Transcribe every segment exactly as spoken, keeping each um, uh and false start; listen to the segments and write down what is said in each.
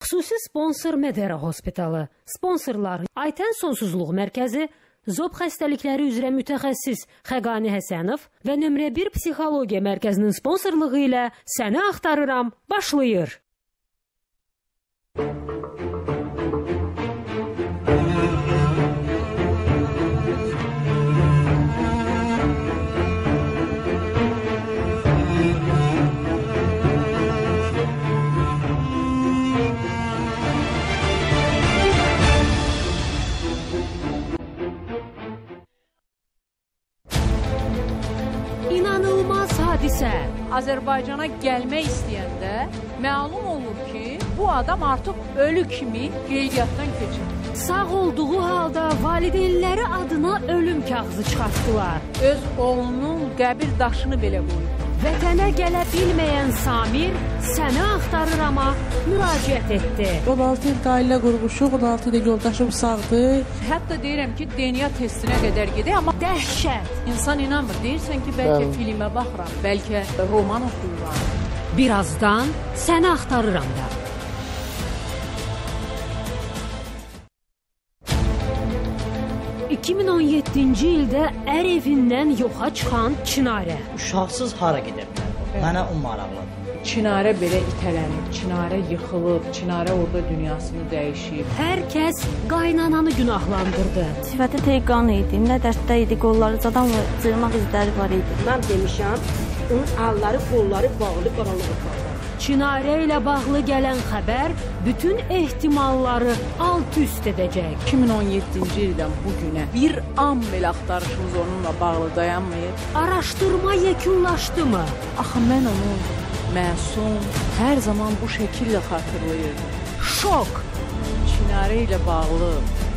Xüsusi sponsor Medera Hospitalı, sponsorlar Aytən Sonsuzluq Mərkəzi, Zob xəstəlikləri üzrə mütəxəssis Xəqani Həsənov və nömrə bir Psixologiya Mərkəzinin sponsorluğu ilə Səni Axtarıram başlayır. İnanılmaz hadisə. Azərbaycana gəlmək istəyəndə məlum olur ki, bu adam artıq ölü kimi qeydiyyatdan keçir. Sağ olduğu halda valideynləri adına ölüm kağızı çıxartdılar. Öz oğlunun qəbir daşını belə qoyub. Vətənə gələ bilməyən Samir Səni Axtarırama müraciət etdi. on altı il ailə qurmuşuq, on altı il yoldaşım sağdır. Hətta deyirəm ki, D N A testinə qədər gedək, amma dəhşət. İnsan inanmır. Deyirsən ki, bəlkə filmə baxıram, bəlkə roman oxuyuram. Birazdan Səni Axtarıram da. iki min on yeddinci ildə ər evindən yoxa çıxan Çinarə. Uşaqsız hara gedə bilər? Mənə o maraqlıdır. Çinarə belə itələnib, Çinarə yıxılıb, Çinarə orada dünyasını dəyişib. Hər kəs qaynananı günahlandırdı. Sifəti teyqan idi, nə dərddə idi, qolları zadan cırmaq izləri var idi. Mən demişəm, onun əlləri, qolları bağlı qaranlığa qaldı. Çinarə ilə bağlı gələn xəbər bütün ehtimalları alt-üst edəcək. iki min on yeddinci ildən bu günə bir an belə axtarışımız onunla bağlı dayanmayıb. Araşdırma yekunlaşdı mı? Axı mən onu məsum hər zaman bu şəkillə xatırlayırdım. Şok. Çinarə ilə bağlı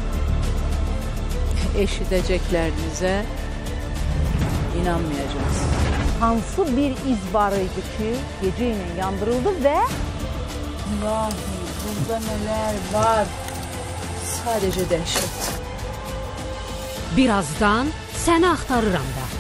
eşidəcəklərinizə inanmayacaqsınız. Hansı bir iz var idi ki, gecə ilə yandırıldı və ilahi, burada nələr var? Sadəcə dəhşət. Birazdan Səni Axtarıram da.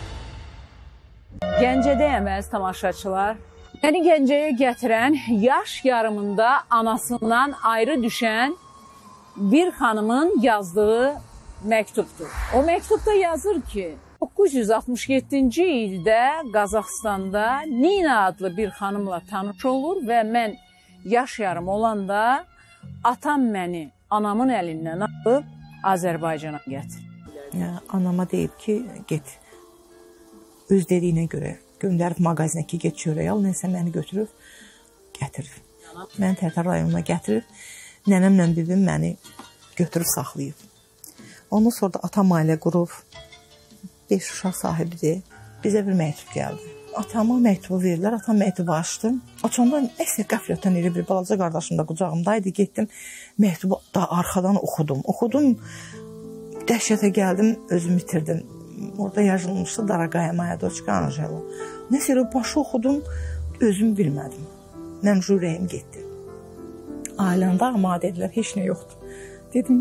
Gəncədəyəm əziz tamaşaçılar. Məni Gəncəyə gətirən yaş yarımında anasından ayrı düşən bir xanımın yazdığı məktubdur. O məktubda yazır ki, doqquz yüz altmış yeddinci ildə Qazaxstanda Nina adlı bir xanımla tanış olur və mən yaş yarım olanda atam məni anamın əlindən alıb Azərbaycana gətir. Ya, anama deyib ki, get. Öz dediyinə görə göndərib mağazinə ki, get çörək al, nəsə məni götürüb, gətirib. Məni Tərtər rayonuna gətirib, nənəmlə bibim məni götürüb saxlayıb. Ondan sonra da atam ailə qurub, beş uşaq sahibidir. Bizə bir məktub gəldi. Atama məktubu verirlər, atam məktubu açdım. Açanda nəsə qəflətən iri bir balaca qardaşım da qucağımdaydı. Getdim, məktubu da arxadan oxudum. Oxudum, dəhşətə gəldim, özümü itirdim. Orada yazılmışdı Daragaya Maya Doçka Anjelo. Nəsə elə başı oxudum, özümü bilmədim. Mənim ürəyim getdi. Ailəmdə ama dedilər, heç nə yoxdur. Dedim,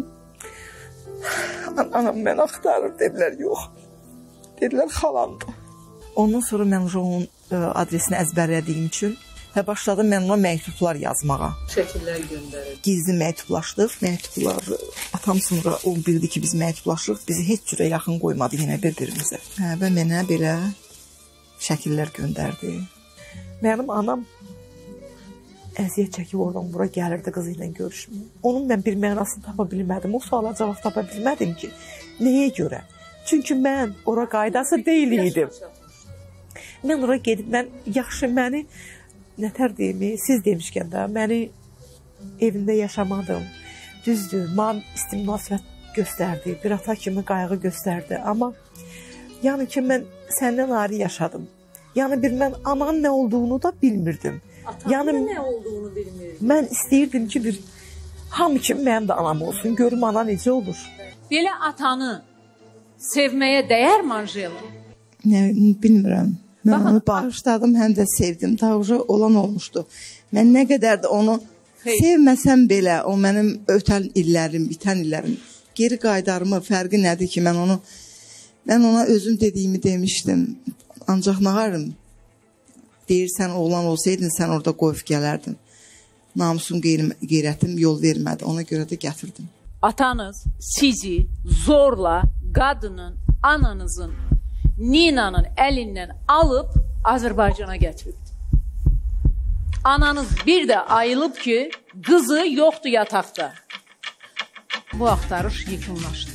anam mən axtarır, dedilər, yox. Dedilər, xalandır. Ondan sonra mən onun adresini əzbərlədiyim üçün və başladım mən ona məktublar yazmağa. Şəkillər göndərir. Gizli məktublaşdıq. Məktublar, atam sonra o bildi ki, biz məktublaşırıq. Bizi heç cürə yaxın qoymadı yenə bir-birimizə. Hə, və mənə belə şəkillər göndərdi. Mənim anam əziyyət çəkib oradan bura gəlirdi qızı ilə görüşməyə. Onun mən bir mənasını tapa bilmədim. O suala cavab tapa bilmədim ki, nəyə görə? Çünki mən ora qaydası deyil idim. Mən ora gedib, mən yaxşı məni, nətər deyim, siz demişkən də, məni evində yaşamadım. Düzdür, mən istimnasiyət göstərdi, bir ata kimi qayğı göstərdi. Amma yəni ki, mən səndən ayrı yaşadım. Yəni bir mən ananın nə olduğunu da bilmirdim. Atanın yəni, nə olduğunu bilmirdim. Mən istəyirdim ki, bir hamı kimi mənim də anam olsun, görüm ana necə olur. Belə atanı sevməyə dəyər mi Anjelo? Nə, bilmirəm. Mən onu bağışladım, həm də sevdim. Davıcı olan olmuşdu. Mən nə qədər də onu Hey. sevməsəm belə, o mənim ötən illərim, bitən illərim geri qaydarımı, fərqi nədir ki, mən onu mən ona özüm dediyimi demişdim. Ancaq nağarım deyirsən, oğlan olsaydın, sən orada qoyub gələrdin. namusum, qeyrətim yol vermədi. Ona görə də gətirdim. Atanız sizi zorla qadının, ananızın, Ninanın əlindən alıb Azərbaycana gətiribdi. Ananız bir də ayılıb ki, qızı yoxdur yataqda. Bu axtarış yekunlaşdı.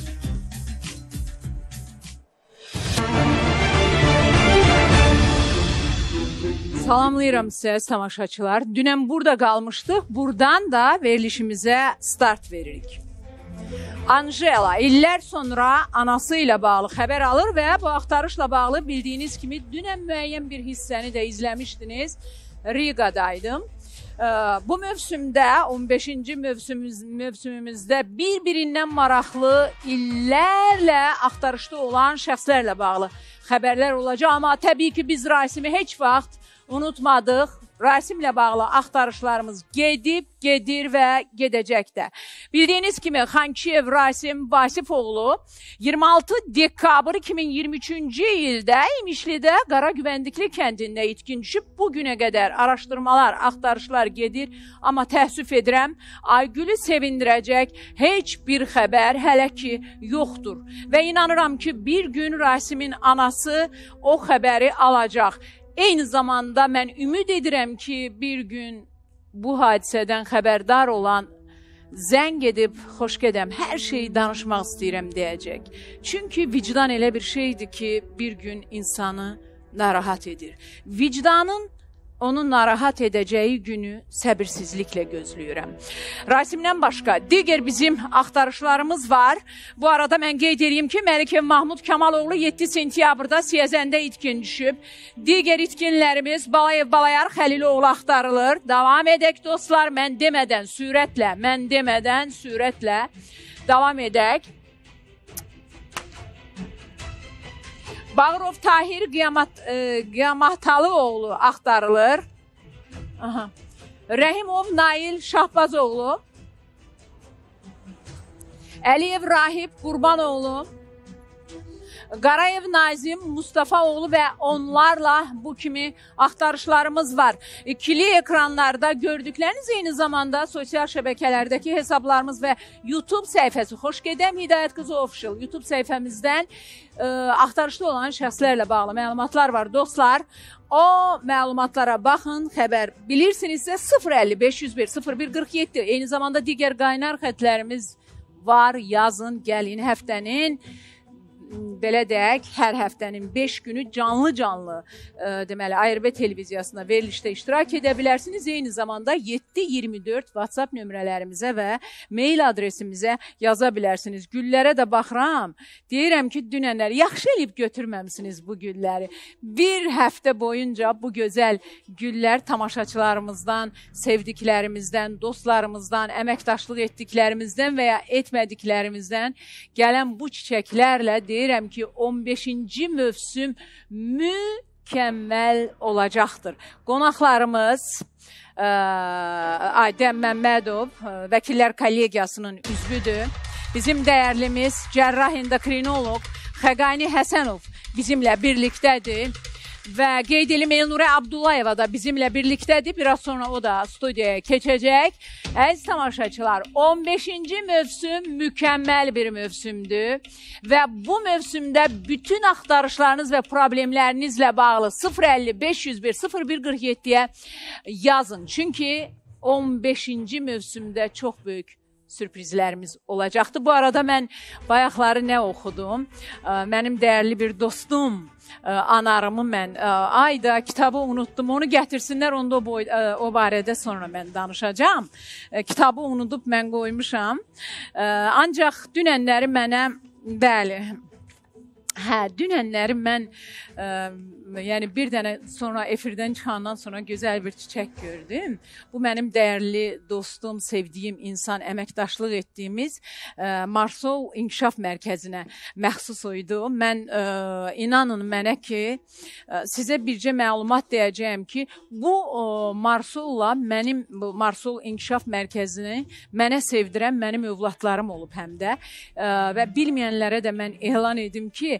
Salamlayıram sizə tamaşaçılar. Dünən burada qalmışdıq. Buradan da verilişimizə start veririk. Anjela illər sonra anası ilə bağlı xəbər alır və bu axtarışla bağlı bildiyiniz kimi dünən müəyyən bir hissəni də izləmişdiniz. Riga'daydım. Bu mövsümdə, on beşinci mövsümümüz, mövsümümüzdə bir-birindən maraqlı illərlə axtarışda olan şəxslərlə bağlı xəbərlər olacaq. Amma təbii ki, biz Rasimi heç vaxt unutmadıq. Rasimlə bağlı axtarışlarımız gedib, gedir və gedəcək də. Bildiyiniz kimi Xankiyev Rasim Vasifoğlu iyirmi altı dekabr iki min iyirmi üçüncü ildə İmişlidə Qara Güvəndikli kəndində itkin düşüb. Bugünə qədər araşdırmalar, axtarışlar gedir. Amma təəssüf edirəm, Aygülü sevindirəcək heç bir xəbər hələ ki yoxdur. Və inanıram ki, bir gün Rasimin anası o xəbəri alacaq. Eyni zamanda mən ümid edirəm ki, bir gün bu hadisədən xəbərdar olan zəng edib, xoş gedəm, hər şeyi danışmaq istəyirəm deyəcək. Çünki vicdan elə bir şeydir ki, bir gün insanı narahat edir. Vicdanın onu narahat edəcəyi günü səbirsizliklə gözləyirəm. Rasimdən başqa digər bizim axtarışlarımız var. Bu arada mən qeyd edeyim ki, Məlikov Mahmud Kamaloğlu yeddi sentyabrda Siyəzəndə itkin düşüb. Digər itkinlərimiz Balayev Balayar Xəliloğlu axtarılır. Davam edək dostlar, mən demədən sürətlə, mən demədən sürətlə davam edək. Bağırov Tahir Qiyamat, e, Qiyamatalıoğlu axtarılır. Aha. Rəhimov Nail Şahbazoğlu. Əliyev Rahib Qurbanoğlu. Qarayev Nazim Mustafaoğlu və onlarla bu kimi axtarışlarımız var. İkili ekranlarda gördükləriniz eyni zamanda sosial şəbəkələrdəki hesablarımız və YouTube səhifəsi Xoş Gedəm Hidayət Qızı Official YouTube səhifəmizdən e, axtarışda olan şəxslərlə bağlı məlumatlar var. Dostlar, o məlumatlara baxın, xəbər bilirsinizsə sıfır əlli beş yüz bir sıfır bir qırx yeddi. Eyni zamanda digər qaynar xətlərimiz var. Yazın, gəlin həftənin belə deyək, hər həftənin beş günü canlı-canlı e, deməli, A R B televiziyasına verilişdə iştirak edə bilərsiniz. Eyni zamanda yeddi iyirmi dörd WhatsApp nömrələrimizə və mail adresimizə yaza bilərsiniz. Güllərə də baxıram. Deyirəm ki, dünənlər yaxşı eləyib götürməmisiniz bu gülləri. Bir həftə boyunca bu gözəl güllər tamaşaçılarımızdan, sevdiklərimizdən, dostlarımızdan, əməkdaşlıq etdiklərimizdən və ya etmədiklərimizdən gələn bu çiçəklərlə deyirəm, Deyirəm ki, on beşinci mövsüm mükəmməl olacaqdır. Qonaqlarımız ə, Aydəm Məmmədov, Vəkillər Kollegiyasının üzvüdür. Bizim dəyərlimiz cərrah endokrinoloq Xəqani Həsənov bizimlə birlikdədir. Və qeyd edim, Elnurə Abdullayeva da bizimlə birlikdədir. Biraz sonra o da studiyaya keçəcək. Əziz tamaşaçılar, on beşinci mövsüm mükəmməl bir mövsümdür. Və bu mövsümdə bütün axtarışlarınız və problemlərinizlə bağlı sıfır əlli beş yüz bir sıfır bir qırx yeddiyə yazın. Çünki on beşinci mövsümdə çox böyük sürprizlərimiz olacaqdır. Bu arada mən bayaqları nə oxudum? Mənim dəyərli bir dostum Anarımı mən ayda kitabı unutdum. Onu gətirsinlər, onda o, boy, o barədə sonra mən danışacağım. Kitabı unudub mən qoymuşam. Ancaq dünənləri mənə, bəli, hə, dünənləri mən ə, yəni bir dənə sonra efirdən çıxandan sonra gözəl bir çiçək gördüm. Bu mənim dəyərli dostum, sevdiyim insan, əməkdaşlıq etdiyimiz ə, Marsol İnkişaf Mərkəzinə məxsus idi. Mən ə, inanın mənə ki, ə, sizə bircə məlumat deyəcəyəm ki, bu ə, Marsolla mənim bu Marsol İnkişaf Mərkəzini mənə sevdirən mənim övladlarım olub həm də. Ə, və bilməyənlərə də mən elan edim ki,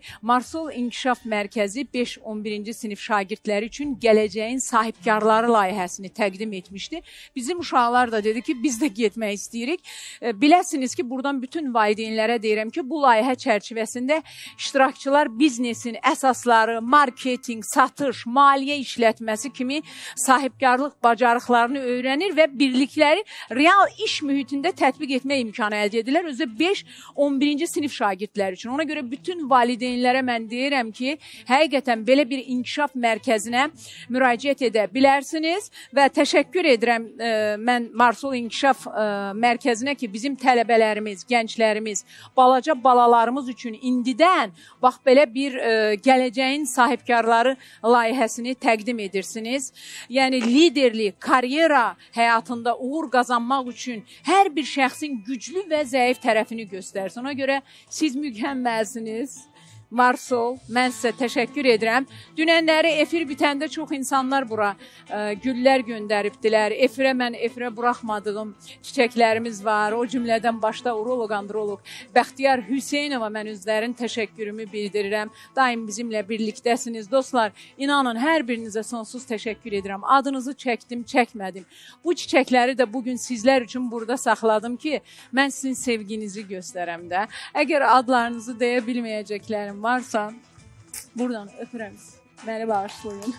Marsol İnkişaf Mərkəzi beş on birinci sinif şagirdləri üçün gələcəyin sahibkarları layihəsini təqdim etmişdi. Bizim uşaqlar da dedi ki, biz də getmək istəyirik. Biləsiniz ki, buradan bütün valideynlərə deyirəm ki, bu layihə çərçivəsində iştirakçılar biznesin əsasları, marketing, satış, maliyyə işlətməsi kimi sahibkarlıq bacarıqlarını öyrənir və birlikləri real iş mühitində tətbiq etmə imkanı əldə edirlər. Özü beş on birinci sinif şagirdləri üçün. Ona görə bütün valideynlərə mən deyirəm ki, həqiqətən belə bir inkişaf mərkəzinə müraciət edə bilərsiniz və təşəkkür edirəm e, mən Marsol İnkişaf e, Mərkəzinə ki, bizim tələbələrimiz, gənclərimiz, balaca balalarımız üçün indidən bax belə bir e, gələcəyin sahibkarları layihəsini təqdim edirsiniz. Yəni liderlik, karyera həyatında uğur qazanmaq üçün hər bir şəxsin güclü və zəif tərəfini göstərsin. Ona görə siz mükəmməlsiniz. Marsol, mən sizə təşəkkür edirəm. Dünənləri efir bitəndə çox insanlar bura ə, güllər göndəribdilər. Efirə mən efirə buraxmadığım çiçəklərimiz var. O cümlədən başda uroloq, androloq Bəxtiyar Hüseynova mən özlərin təşəkkürümü bildirirəm. Daim bizimlə birlikdəsiniz. Dostlar, inanın hər birinizə sonsuz təşəkkür edirəm. Adınızı çəkdim, çəkmədim. Bu çiçəkləri də bugün sizlər üçün burada saxladım ki, mən sizin sevginizi göstərəm də. Əgər adlarınızı deyə bilməyəcəklərim varsa, buradan öpürəm. Məni bağışlayın.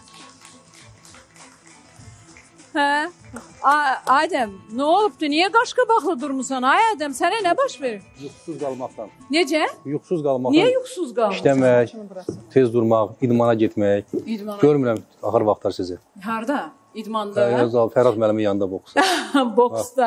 Hə? Adəm, nə olubdu? Niyə qaşqabaqlı durmusan? Ay Adəm, sənə nə baş verir? Yuxusuz qalmaqdan. Necə? Yuxusuz qalmaqdan. Niyə yuxusuz qalmaqdan? İşləmək, tez durmaq, idmana getmək. İdmana. Görmürəm axır vaxtlar sizi. Harda? İdmanda? Fərad müəllimin yanında boksda. Boksda.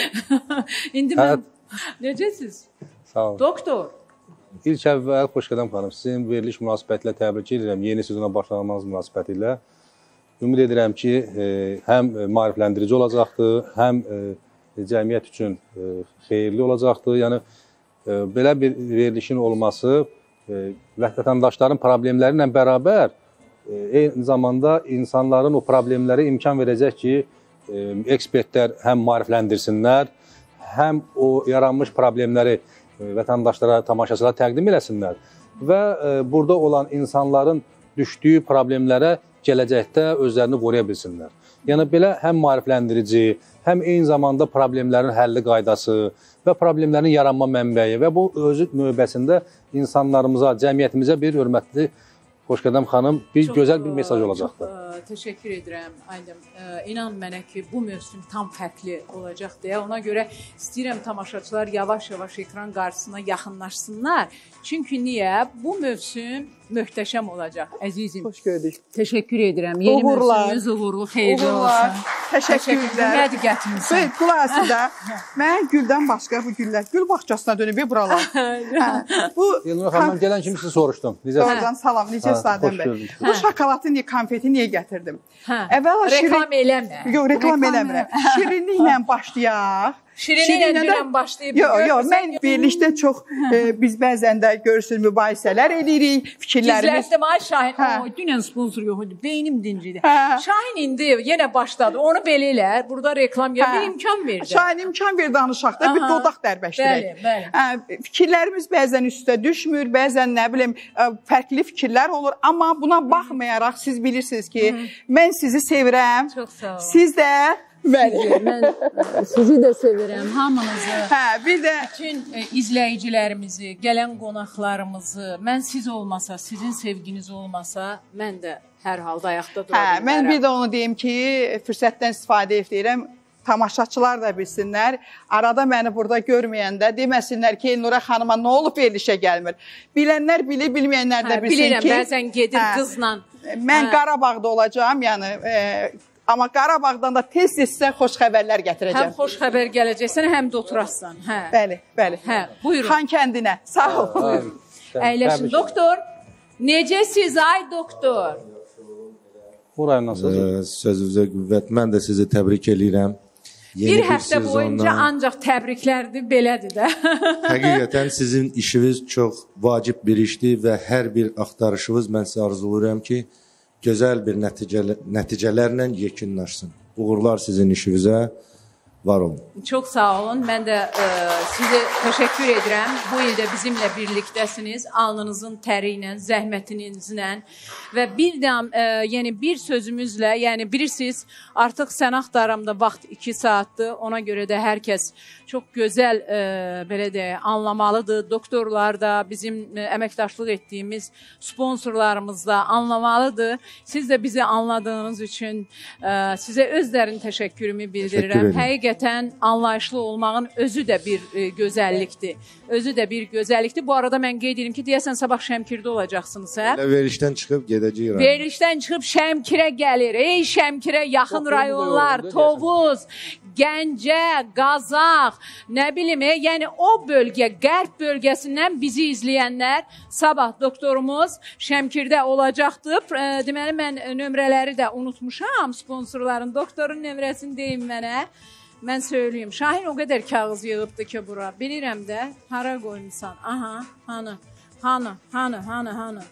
İndi mən... Necəsiz? Sağ olun. Doktor. İlk əvvəl Xoşqədəm xanım, sizin veriliş münasibətlə təbrik edirəm. Yeni sezona başlamanız münasibətilə. Ümid edirəm ki, e, həm maarifləndirici olacaqdır, həm e, cəmiyyət üçün e, xeyirli olacaqdır. Yəni, e, belə bir verilişin olması e, vətəndaşların problemləri ilə bərabər e, eyni zamanda insanların o problemləri imkan verəcək ki, e, ekspertlər həm maarifləndirsinlər, həm o yaranmış problemləri vətəndaşlara, tamaşaçılara təqdim eləsinlər və e, burada olan insanların düşdüyü problemlərə gələcəkdə özlərini qoruya bilsinlər. Yəni, belə həm maarifləndirici, həm eyni zamanda problemlərin həlli qaydası və problemlərin yaranma mənbəyi və bu özü növbəsində insanlarımıza, cəmiyyətimizə bir hörmətli Xoşqədəm xanım bir çox, gözəl bir mesaj olacaqdır. Çox təşəkkür edirəm. Aydın, inan mənə ki, bu mövsüm tam fərqli olacaq deyə. Ona görə istəyirəm tamaşaçılar yavaş-yavaş ekran qarşısına yaxınlaşsınlar. Çünki niyə? Bu mövsüm möhtəşəm olacaq, əzizim. Xoş gördük. Təşəkkür edirəm. Yeni mövsümümüz uğurlu, xeyirli olsun. Təşəkkürlər. Nədir gətirmişsən? Qulaq da, mən güldən başqa bu güllər, gül bağçasına dönüb buralar. Bu Elnur xanım, mən gələn kimi sizi soruşdum. Oradan salam, necə Sadəm bəy? Bu şokoladın konfeti niyə gətirdim? Reklam eləmə. Yox, reklam eləmirəm. Şirinliklə başlayaq. Şirinliklə dünən başlayıb. Yox, yox, mən birlikdə çox, biz bəzən də görürsünüz, mübahisələr edirik, fikirlərimiz. Gizlətdim, ay Şahin, o, dünən sponsor yox idi, beynim dincidir. Şahin indi yenə başladı, onu belə elə, burada reklam yer, bir imkan verdi. Şahin imkan ver danışaq da, bir dodaq dərbəşdirək. Bəli, bəli. Fikirlərimiz bəzən üstə düşmür, bəzən nə bilim, fərqli fikirlər olur, amma buna baxmayaraq siz bilirsiniz ki, mən sizi sevirəm. Çox sağ olun. Siz də Bəli. Mən sizi də sevirəm, hamınızı. Hə, bir də bütün e, izləyicilərimizi, gələn qonaqlarımızı, mən siz olmasa, sizin sevginiz olmasa, mən də hər halda ayaqda dura hə, bilmərəm. mən bir də onu deyim ki, fürsətdən istifadə edirəm. Tamaşaçılar da bilsinlər, arada məni burada görməyəndə deməsinlər ki, Elnura xanıma nə olub verilişə gəlmir. Bilənlər bilir, bilməyənlər də hə, bilsin bilirəm, ki... Bilirəm, bəzən gedir hə, qızla. Mən hə. Qarabağda olacağım, yəni... E, Amma Qarabağdan da tez-tez sizə xoş xəbərlər gətirəcəm. Həm xoş xəbər gələcəksən, həm də oturarsan. Hə. Bəli, bəli. Hə, buyurun. Xan kəndinə. Sağ ol. Buyurun. Əyləşin. Doktor, necəsiz ay doktor? Buraya nasıl? Sözünüzə qüvvət. Mən də sizi təbrik eləyirəm. Yeni bir həftə bir boyunca ancaq təbriklərdir, belədir də. Həqiqətən sizin işiniz çox vacib bir işdir və hər bir axtarışınız mən sizə arzulayıram ki, gözəl bir nəticələ, nəticələrlə yekunlaşsın. Uğurlar sizin işinizə. Var olun. Çox sağ olun. Mən də e, sizə təşəkkür edirəm. Bu ildə bizimlə birlikdəsiniz. Alnınızın təri ilə, zəhmətinizlə və bir də e, yəni bir sözümüzlə, yəni bilirsiniz, artıq sən axtaramda vaxt iki saatdır. Ona görə də hər kəs çox gözəl e, belə deyək, anlamalıdır. Doktorlar da, bizim e, əməkdaşlıq etdiyimiz sponsorlarımız da anlamalıdır. Siz də bizi anladığınız üçün e, sizə öz dərin təşəkkürümü bildirirəm. Həqiqətən Həqiqətən anlayışlı olmağın özü də bir e, gözəllikdir. Özü də bir gözəllikdir. Bu arada mən qeyd edim ki, deyəsən sabah Şəmkirdə olacaqsınız, hə? Verilişdən çıxıb gedəcəyik. Verilişdən çıxıb Şəmkirə gəlir. Ey Şəmkirə yaxın rayonlar, Tovuz, Gəncə, Qazaq, nə bilim, e, yəni o bölgə, qərb bölgəsindən bizi izləyənlər sabah doktorumuz Şəmkirdə olacaqdır. E, deməli, mən nömrələri də unutmuşam, sponsorların. Doktorun nömrəsini deyim mənə. Mən söyleyeyim. Şahin o qədər kağız yığıbdı ki bura. Bilirəm də. Hara qoymuşsan? Aha, hanı, hanı, hanı, hanı, hanı.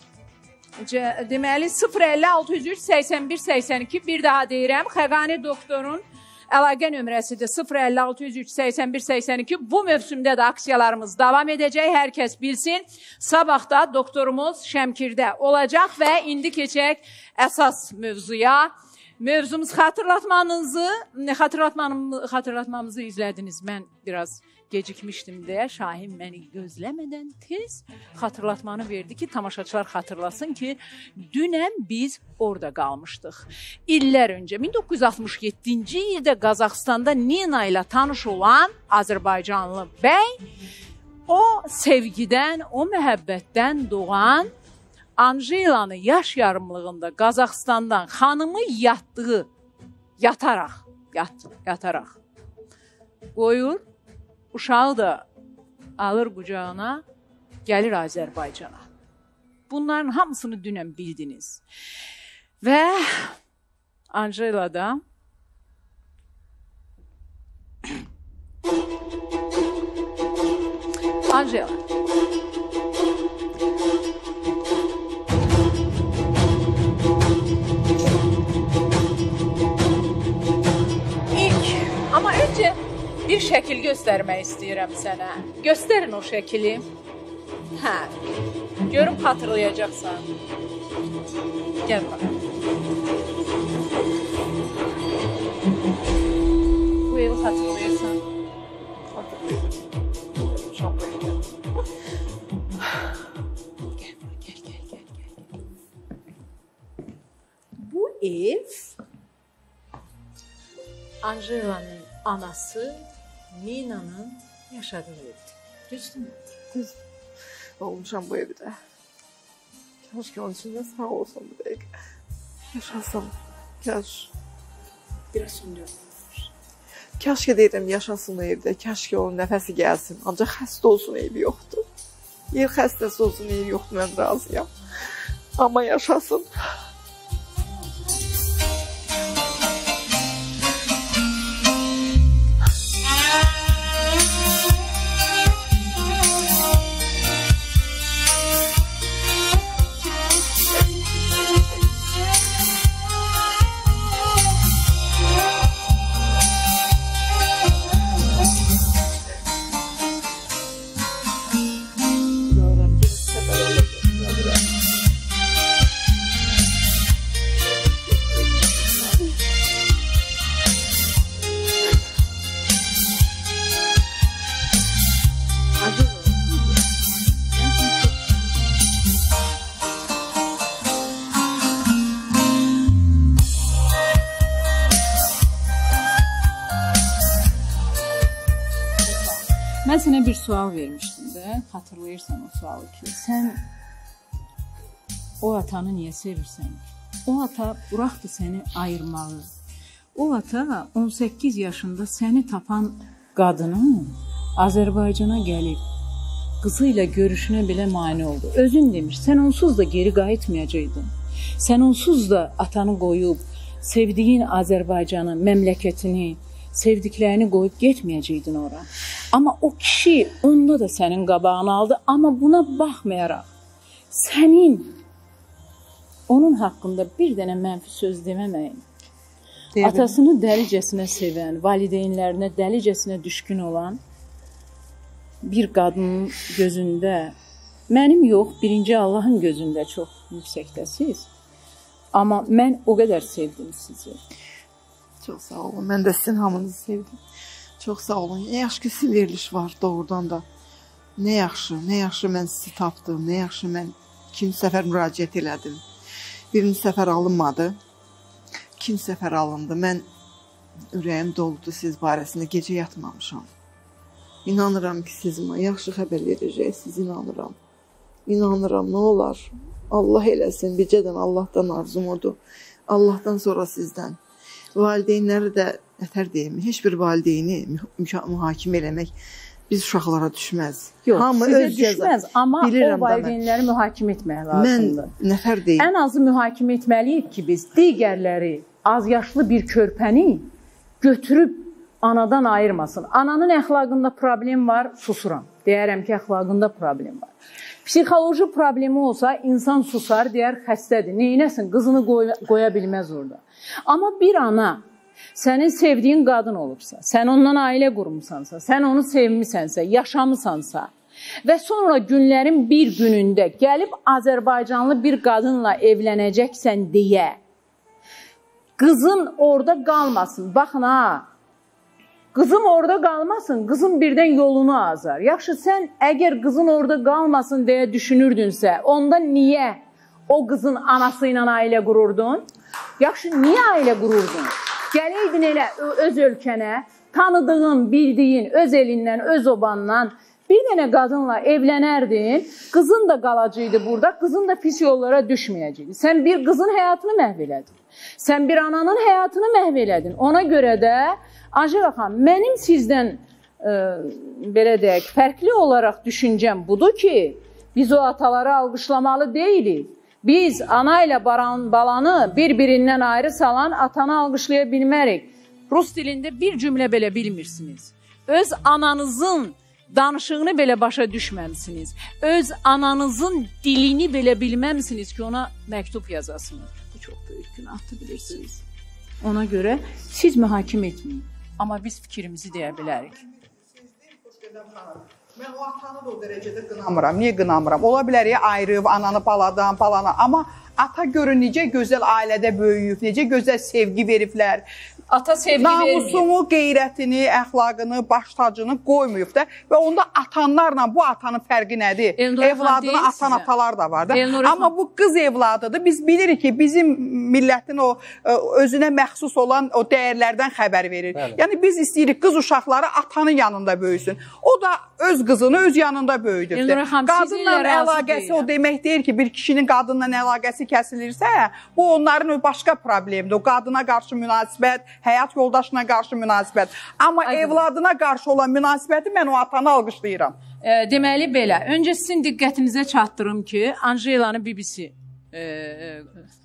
Deməli, sıfır əlli altı yüz üç səksən bir səksən iki. Bir daha deyirəm. Xəqani doktorun əlaqə nömrəsidir. sıfır əlli altı yüz üç səksən bir səksən iki. Bu mövsümdə də aksiyalarımız davam edəcək. Hər kəs bilsin. Sabah da doktorumuz Şəmkirdə olacaq və indi keçək əsas mövzuya. Mövzumuz xatırlatmanızı, xatırlatmamızı izlədiniz. Mən biraz gecikmişdim deyə Şahin məni gözləmədən tez xatırlatmanı verdi ki, tamaşaçılar xatırlasın ki, dünən biz orada qalmışdıq. İllər öncə, min doqquz yüz altmış yeddinci ildə Qazaxstanda Nina ilə tanış olan Azərbaycanlı bəy, o sevgidən, o məhəbbətdən doğan Anjelanı yaş yarımlığında Qazaxstandan xanımı yatdığı, yataraq, yat, yataraq qoyur, uşağı da alır qucağına, gəlir Azərbaycana. Bunların hamısını dünən bildiniz. Və Anjela da Anjela Amma öncə bir şəkil göstərmək istəyirəm sənə. Göstərin o şəkili. Hə, görüm xatırlayacaqsan. Gəl bax. Bu evi xatırlayırsan. Xatırlayırsan. Çox böyük. Gəl, gəl, gəl, gəl, gəl. Bu ev Anjela'nın anası Nina'nın yaşadığı evdir. Düzdür mü? Düzdür. Olmuşam bu evdə. Kaş ki onun içində sağ olsun bu dəqiqə. Yaşasın. Kaş. Biraz sündür. Kaş ki deyirəm yaşasın o evdə. Kaş ki onun nəfəsi gəlsin. Ancaq xəstə olsun evi yoxdur. Yer xəstəsi olsun evi yoxdur. Mən razıyam. Amma yaşasın. Mən sənə bir sual vermişdim də, xatırlayırsan o sualı ki, sən o atanı niyə sevirsən ki? O ata buraxdı səni ayırmalı. O ata on səkkiz yaşında səni tapan qadının Azərbaycana gəlib, qızı ilə görüşünə belə mane oldu. Özün demiş, sən onsuz da geri qayıtmayacaqdın. Sən onsuz da atanı qoyub, sevdiyin Azərbaycanı, məmləkətini, sevdiklərini qoyub getməyəcəkdin ora. Amma o kişi onda da sənin qabağını aldı. Amma buna baxmayaraq, sənin onun haqqında bir dənə mənfi söz deməməyin, Atasını dəlicəsinə sevən, valideynlərinə dəlicəsinə düşkün olan bir qadının gözündə, mənim yox, birinci Allahın gözündə çox yüksəkdəsiz. Amma mən o qədər sevdim sizi. Çox sağ olun. Mən də sizin hamınızı sevdim. Çox sağ olun. Nə yaxşı ki, sizin veriliş var doğrudan da. Nə yaxşı, nə yaxşı mən sizi tapdım, nə yaxşı mən ikinci səfər müraciət elədim. Birinci səfər alınmadı. İkinci səfər alındı. Mən ürəyim doludu siz barəsində. Gecə yatmamışam. İnanıram ki, siz yaxşı xəbər verəcəksiniz. İnanıram. İnanıram. Nə olar? Allah eləsin. Bircədən Allahdan arzum odur. Allahdan sonra sizdən. Valideynləri də nətər deyim, heç bir valideyni mühakimə eləmək biz uşaqlara düşməz. Yox, Hamı sizə öz düşməz, amma o valideynləri mühakimə etmək lazımdır. Mən nətər deyim? Ən azı mühakimə etməliyik ki, biz digərləri az yaşlı bir körpəni götürüb anadan ayırmasın. Ananın əxlaqında problem var, susuram. Deyərəm ki, əxlaqında problem var. Psixoloji problemi olsa, insan susar, deyər, xəstədir. Neynəsin? Qızını qoya, qoya bilməz orada. Amma bir ana, sənin sevdiyin qadın olubsa, sən ondan ailə qurmusansa, sən onu sevmisənsə, yaşamısansa və sonra günlərin bir günündə gəlib Azərbaycanlı bir qadınla evlənəcəksən deyə, qızın orada qalmasın. Baxın ha, qızım orada qalmasın, qızın birdən yolunu azar. Yaxşı, sən əgər qızın orada qalmasın deyə düşünürdünsə, onda niyə o qızın anası ilə ailə qururdun? Yaxşı, niyə ailə qururdun? Gələydin elə öz ölkənə, tanıdığın, bildiyin, öz elindən, öz obandan bir dənə qadınla evlənərdin, qızın da qalacaqdı burada, qızın da pis yollara düşməyəcəkdi. Sən bir qızın həyatını məhv elədin. Sən bir ananın həyatını məhv elədin. Ona görə də, Anjela xanım, mənim sizdən e, belə deyək, fərqli olaraq düşüncəm budur ki, biz o ataları alqışlamalı deyilik. Biz ana ilə balanı bir-birindən ayrı salan atanı alqışlaya bilmərik. Rus dilində bir cümlə belə bilmirsiniz. Öz ananızın danışığını belə başa düşməmsiniz. Öz ananızın dilini belə bilməmsiniz ki, ona məktub yazasınız. Bu çox böyük günahdır, bilirsiniz. Ona görə siz mühakimə etməyin. Amma biz fikrimizi deyə bilərik. Mən o atanı da o dərəcədə qınamıram. Niyə qınamıram? Ola bilər ya, ayrıb, ananı baladan, balana. Amma ata görün necə gözəl ailədə böyüyüb, necə gözəl sevgi veriblər. Ata sevgi verməyib. Namusumu, qeyrətini, əxlaqını, baş tacını qoymayıb da. Və onda atanlarla bu atanın fərqi nədir? Evladını atan atalar da var da. Amma bu qız evladıdır. Biz bilirik ki, bizim millətin o özünə məxsus olan o dəyərlərdən xəbər verir. Bəli. Yəni biz istəyirik qız uşaqları atanın yanında böyüsün. O da öz qızını öz yanında böyüdür. Qadınla əlaqəsi o demək deyil ki, bir kişinin qadınla əlaqəsi kəsilirsə, bu onların başqa problemdir. O qadına qarşı münasibət, həyat yoldaşına qarşı münasibət. Amma Aydın. Evladına qarşı olan münasibəti mən o atanı alqışlayıram. E, deməli belə, öncə sizin diqqətinizə çatdırım ki, Anjelanı bibisi e, e,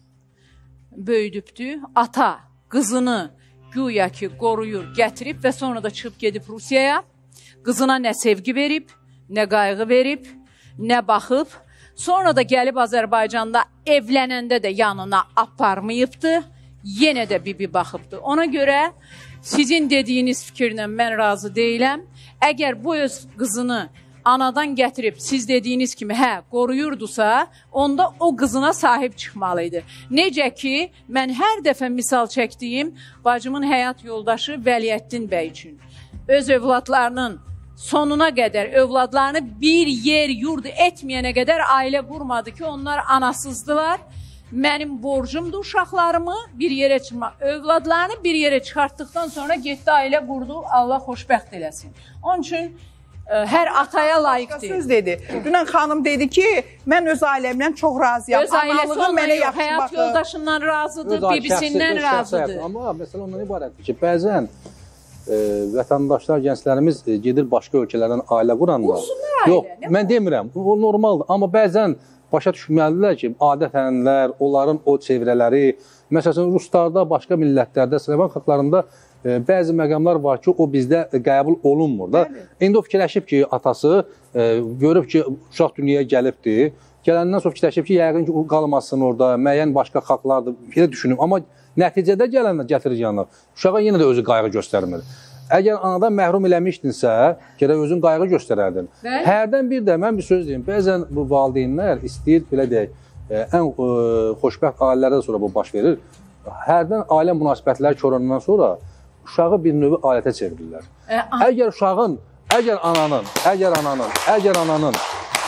böyüdübdü. Ata qızını güya ki qoruyur, gətirib və sonra da çıxıb gedib Rusiyaya. Qızına nə sevgi verib, nə qayğı verib, nə baxıb. Sonra da gəlib Azərbaycanda evlənəndə də yanına aparmayıbdı. Yenə də bibi baxıbdı. Ona görə sizin dediyiniz fikirlə mən razı deyiləm. Əgər bu öz qızını anadan gətirib siz dediyiniz kimi hə, qoruyurdusa, onda o qızına sahib çıxmalıydı. Necə ki, mən hər dəfə misal çəkdiyim bacımın həyat yoldaşı Vəliyyəddin bəy üçün. Öz övladlarının sonuna qədər, övladlarını bir yer, yurd etməyənə qədər ailə qurmadı ki, onlar anasızdılar. Mənim borcumdur uşaqlarımı bir yerə çıxmaq. Övladlarını bir yerə çıxartdıqdan sonra getdi ailə qurdu. Allah xoşbəxt eləsin. Onun üçün ə, hər ataya layiqdir. Söz dedi. Dünən xanım dedi ki, mən öz ailəmlə çox razıyam. Öz ailəsi onunla yox, həyat yoldaşından razıdır, bibisindən razıdır. Amma məsələ ondan ibarətdir ki, bəzən e, vətəndaşlar, gənclərimiz e, gedir başqa ölkələrdən ailə quranda. Olsunlar ailə. Yox, mən demirəm, o normaldır. Amma bəzən başa düşməlilər ki, adət-ənənələr, onların o çevrələri, məsələn, Ruslarda, başqa millətlərdə, Slavan xalqlarında e, bəzi məqamlar var ki, o bizdə qəbul olunmur da. İndi o fikirləşib ki, atası e, görüb ki, uşaq dünyaya gəlibdir, gələndən sonra fikirləşib ki, yəqin ki, qalmasın orada, müəyyən başqa xalqlardır, belə düşünüb. Amma nəticədə gələnlər, gətirir yanlar, uşağa yenə də özü qayğı göstərmir. Əgər anadan məhrum eləmişdinsə, gərək özün qayğı göstərərdin. Hərdən bir də, mən bir söz deyim, bəzən bu valideynlər istəyir, belə deyək, ən xoşbəxt ailələrdə sonra bu baş verir. Hərdən ailə münasibətləri koranından sonra uşağı bir növü alətə çevirirlər. Əgər uşağın, əgər ananın, əgər ananın, əgər ananın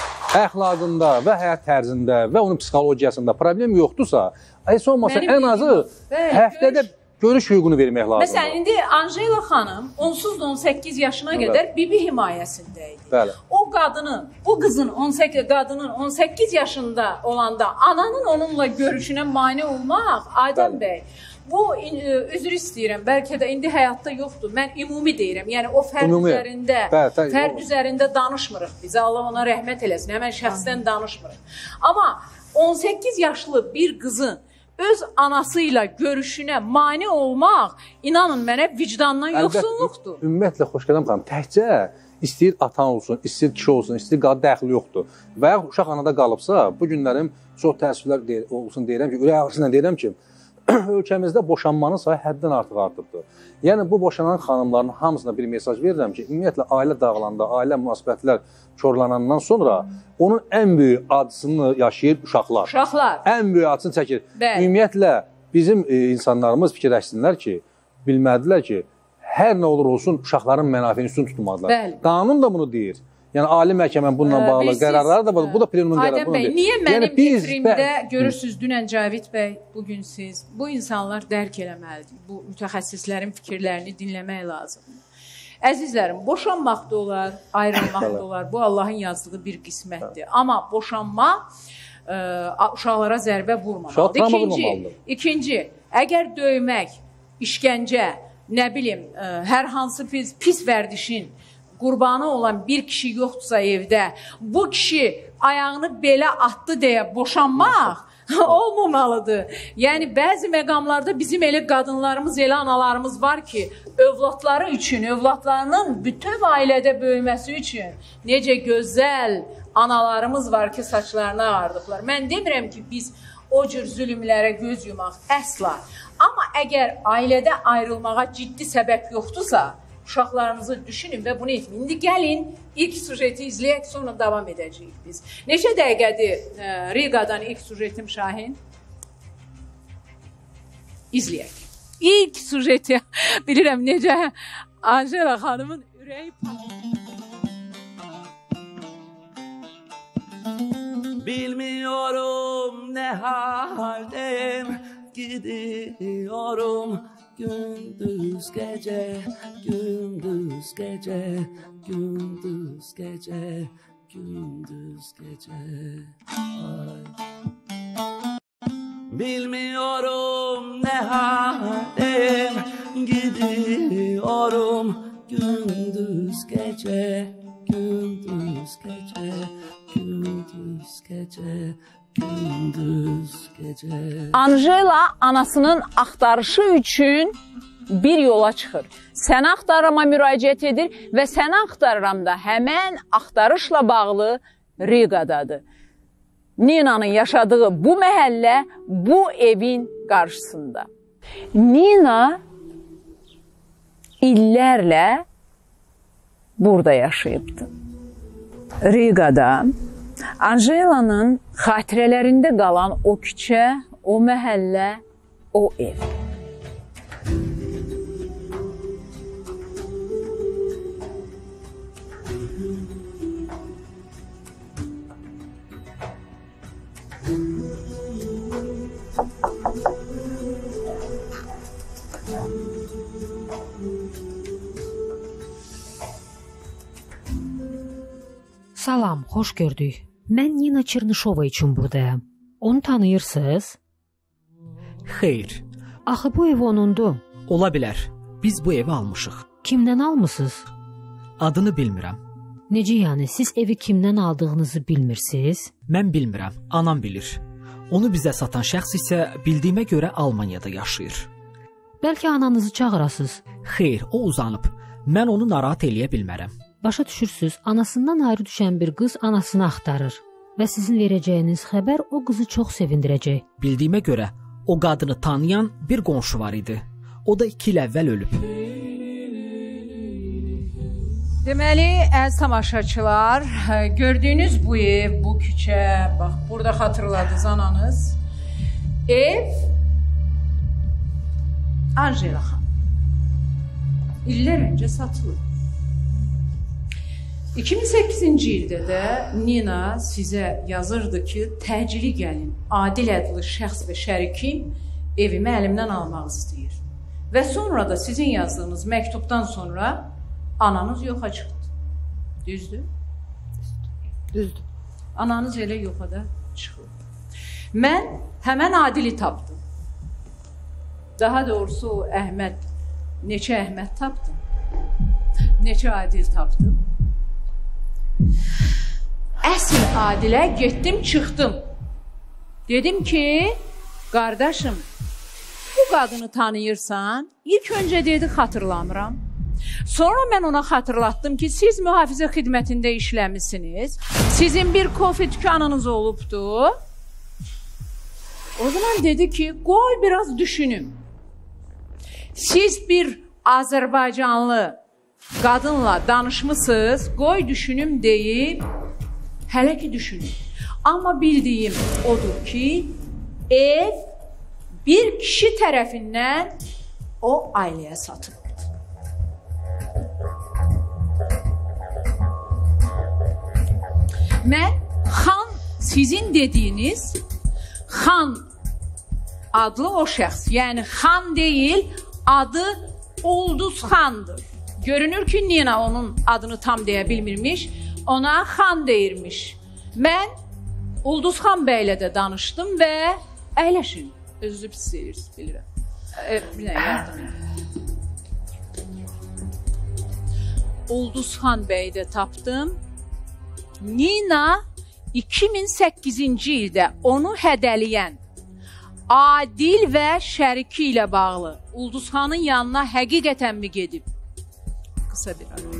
əxlaqında və həyat tərzində və onun psixologiyasında problem yoxdursa, heç olmasa ən azı həftədə görüş hüququnu vermək lazımdır. Məsələn, indi Anjela xanım onsuz da on səkkiz yaşına Bəli. qədər bibi himayəsində idi. Bəli. O qadının, bu qızın on səkkiz qadının on səkkiz yaşında olanda ananın onunla görüşünə mane olmaq, Aydın Bəli. bəy, bu üzr istəyirəm, bəlkə də indi həyatda yoxdur. Mən ümumi deyirəm. Yəni o fərd ümumi. üzərində, Bəli, fərd üzərində danışmırıq biz. Allah ona rəhmət eləsin. Həmən şəxsdən danışmırıq. Amma on səkkiz yaşlı bir qızın öz anası ilə görüşünə mane olmaq, inanın mənə, vicdandan yoxsunluqdur. Ümumiyyətlə, Xoşqədəm xanım, təkcə istəyir atan olsun, istəyir kişi olsun, istəyir qadın dəxli yoxdur. Və ya uşaq anada qalıbsa, bu günlərim çox təəssüflər deyir, olsun deyirəm ki, ürək ağrısıyla deyirəm ki, ölkəmizdə boşanmanın sayı həddən artıq artıbdır. Yəni, bu boşanan xanımların hamısına bir mesaj verirəm ki, ümumiyyətlə, ailə dağılanda, ailə münasibətlər korlanandan sonra onun ən böyük acısını yaşayır uşaqlar. Uşaqlar. Ən böyük acısını çəkir. Bəli. Ümumiyyətlə, bizim e, insanlarımız fikirləşsinlər ki, bilmədilər ki, hər nə olur olsun, uşaqların mənafiyini üstün tutmadılar. Bəli. Qanun da bunu deyir. Yəni, ali məhkəmən bununla bağlı qərarları da, bu da plenumun qərarı bunu deyir. Niyə mənim fikrimdə görürsünüz, dünən Cavid bəy, bugün siz, bu insanlar dərk eləməlidir. Bu mütəxəssislərin fikirlərini dinləmək lazımdır. Əzizlərim, boşanmaq da olar, ayrılmaq da olar. Bu Allahın yazdığı bir qismətdir. Amma boşanma ə, uşaqlara zərbə vurmamalıdır. İkinci, ikinci, əgər döymək, işgəncə, nə bilim, ə, hər hansı pis, pis vərdişin qurbanı olan bir kişi yoxdursa evdə, bu kişi ayağını belə atdı deyə boşanmaq olmamalıdır. Yəni, bəzi məqamlarda bizim elə qadınlarımız, elə analarımız var ki, övladları üçün, övladlarının bütöv ailədə böyüməsi üçün necə gözəl analarımız var ki, saçlarına ağardıqlar. Mən demirəm ki, biz o cür zülümlərə göz yumaq, əsla. Amma əgər ailədə ayrılmağa ciddi səbəb yoxdursa, uşaqlarınızı düşünün və bunu etməyin. İndi gəlin, ilk sujeti izləyək, sonra davam edəcəyik biz. Neçə dəqiqədir e, Riqadan ilk sujetim Şahin? İzləyək. İlk sujeti, bilirəm necə Anjela xanımın ürəyi Bilmiyorum ne haldeyim, gidiyorum gündüz gece, gündüz gece, gündüz gece, gündüz gece. Ay. Bilmiyorum ne haldeyim, gidiyorum gündüz gece, gündüz gece, gündüz gece. Gündüz gece. Anjela anasının axtarışı üçün bir yola çıxır. Səni axtarırama müraciət edir və səni axtarıram da həmən axtarışla bağlı Riqadadır. Ninanın yaşadığı bu məhəllə bu evin qarşısında. Nina illərlə burada yaşayıbdı. Riqada Anjelanın xatirələrində qalan o küçə, o məhəllə, o ev. Salam, xoş gördük. Mən Nina Çernişova üçün buradayam. Onu tanıyırsınız? Xeyr. Axı bu ev onundur. Ola bilər. Biz bu evi almışıq. Kimdən almısınız? Adını bilmirəm. Necə yəni? Siz evi kimdən aldığınızı bilmirsiniz? Mən bilmirəm. Anam bilir. Onu bizə satan şəxs isə bildiyimə görə Almaniyada yaşayır. Bəlkə ananızı çağırasınız? Xeyr, o uzanıb. Mən onu narahat eləyə bilmərəm. Başa düşürsüz, anasından ayrı düşən bir qız anasını axtarır və sizin verəcəyiniz xəbər o qızı çox sevindirəcək. Bildiyimə görə o qadını tanıyan bir qonşu var idi. O da iki il əvvəl ölüb. Deməli, əziz tamaşaçılar, gördüyünüz bu ev, bu küçə, bax, burada xatırladınız ananız. Ev Anjela xanım. İllər öncə satılıb. iki min səkkizinci ildə də Nina sizə yazırdı ki, təcili gəlin, Adil adlı şəxs və şərikim evimi əlimdən almaq istəyir. Və sonra da sizin yazdığınız məktubdan sonra ananız yoxa çıxdı. Düzdür? Düzdür. Ananız elə yoxa da çıxır. Mən həmən Adili tapdım. Daha doğrusu o Əhməd, neçə Əhməd tapdım, neçə Adil tapdım. Əsl Adilə getdim, çıxdım. Dedim ki, qardaşım, bu qadını tanıyırsan, ilk öncə dedi, xatırlamıram. Sonra mən ona xatırlatdım ki, siz mühafizə xidmətində işləmişsiniz, sizin bir kofe dükkanınız olubdu. O zaman dedi ki, qoy biraz düşünüm. Siz bir Azərbaycanlı qadınla danışmışsınız, qoy düşünüm deyib, hələ ki düşünün. Amma bildiyim odur ki, ev bir kişi tərəfindən o ailəyə satılıb. Mən xan, sizin dediyiniz xan adlı o şəxs, yəni xan deyil, adı Ulduz xandır. Görünür ki, Nina onun adını tam deyə bilmirmiş, ona xan deyirmiş. Mən Ulduz xan bəylə də danışdım və əyləşin. Özünüzü pis deyirsiniz, bilirəm. E, bir dənə yardım edin. Ulduz xan bəyi də tapdım. Nina iki min səkkizinci ildə onu hədəliyən Adil və şəriki ilə bağlı Ulduz xanın yanına həqiqətən mi gedib? Qısa bir ara.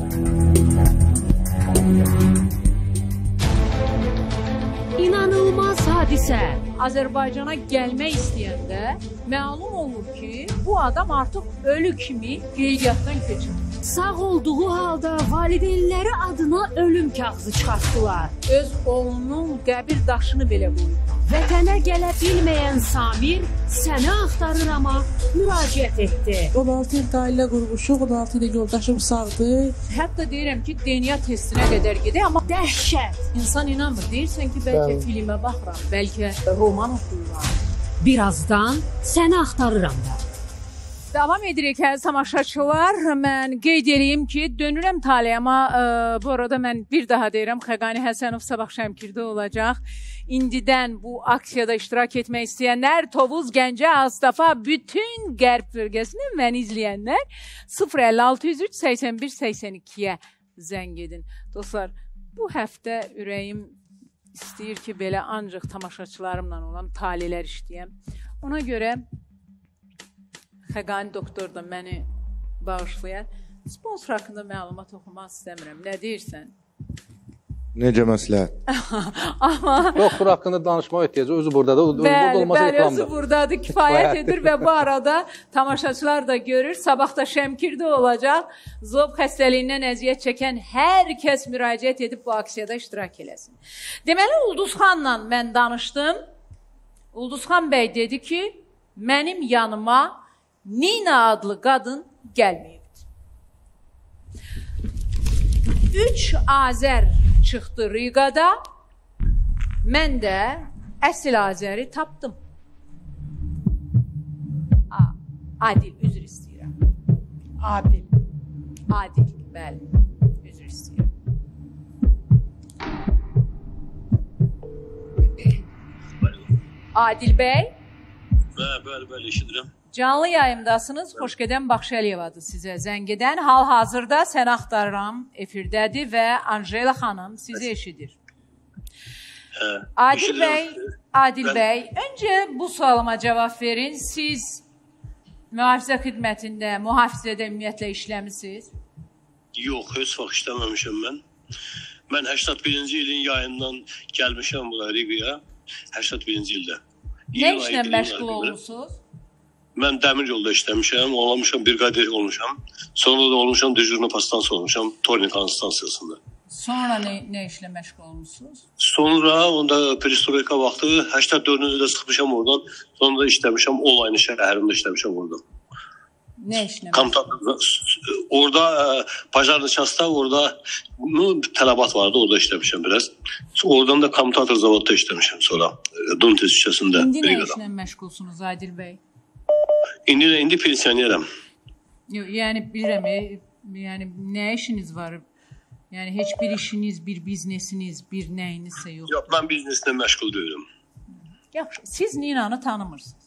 İnanılmaz hadisə. Azərbaycana gəlmək istəyəndə məlum olur ki, bu adam artıq ölü kimi qeydiyyatdan keçir. Sağ olduğu halda valideynləri adına ölüm kağızı çıxartdılar. Öz oğlunun qəbir daşını belə qoyub. Vətənə gələ bilməyən Samir səni axtarır amma müraciət etdi. on altı il ailə qurmuşuq, on altı il yoldaşım sağdır. Hətta deyirəm ki, D N A testinə qədər gedək, amma dəhşət. İnsan inanmır. Deyirsən ki, bəlkə Bəli. filmə baxıram, bəlkə roman oxuyuram. Birazdan səni axtarıram da. Davam edirik, əziz tamaşaçılar. Mən qeyd edeyim ki, dönürəm taliyama. E, bu arada mən bir daha deyirəm, Xəqani Həsənov sabah Şəmkirdə olacaq. İndidən bu aksiyada iştirak etmək istəyənlər, Tovuz, Gəncə, Ağstafa, bütün qərb bölgəsini məni izləyənlər sıfır əlli altı yüz üç səksən bir səksən ikiyə zəng edin. Dostlar, bu həftə ürəyim istəyir ki, belə ancaq tamaşaçılarımla olan talilər işləyəm. Ona görə Xəqani doktor da məni bağışlayar. Sponsor haqqında məlumat oxumaq istəmirəm. Nə deyirsən? Necə məsləhət? Amma doktor haqqında danışmaq ehtiyacı özü buradadır. Bəli, bəli, özü buradadır, kifayət edir və bu arada tamaşaçılar da görür. Sabah da Şəmkirdə olacaq. Zob xəstəliyindən əziyyət çəkən hər kəs müraciət edib bu aksiyada iştirak eləsin. Deməli, Ulduz xanla mən danışdım. Ulduz xan bəy dedi ki, mənim yanıma Nina adlı qadın gəlməyibdir. Üç Azər çıxdı Riqada, mən də əsl Azəri tapdım. A, Adil, üzr istəyirəm. Adil. Adil, bəli, üzr istəyirəm. Adil bəy. Bəli, bəli, bəli, eşidirəm. Canlı yayımdasınız. Xoşgədən Baxşəliyevadır sizə zəng edən. Hal-hazırda səni axtarıram efirdədir və Anjela xanım sizi eşidir. Hə, Adil eşidirəm. bəy, Adil Mən... bəy, öncə bu sualıma cavab verin. Siz mühafizə xidmətində, mühafizədə ümumiyyətlə işləmisiniz? Yox, heç vaxt işləməmişəm mən. Mən səksən birinci ilin yayından gəlmişəm bura Rigaya. səksən birinci ildə. Nə işlə məşğul olmusunuz? Mən dəmir yolda işləmişəm, olmuşam brigadir olmuşam. Sonra da olmuşam dejurno pastansı olmuşam Tornikan stansiyasında. Sonra nə, nə işlə məşğul olmusunuz? Sonra onda perestroika vaxtı səksən dördüncü ildə çıxmışam oradan. Sonra da işləmişəm online şəhərində işləmişəm oradan. Ne işle? Orada Pajarlı Çasta orada no, tələbat vardı, orada işləmişəm biraz. Oradan da kommutator zavodda işləmişəm sonra Duntes ilçəsində. İndi nə işlə məşğulsunuz Adil bəy? İndi indi pensioneram. Yəni bilirəm, yəni nə işiniz var? Yəni heç bir işiniz, bir biznesiniz, bir nəyinizsə yox. Yox, mən bizneslə məşğul deyiləm. Yaxşı, siz Ninanı tanımırsınız.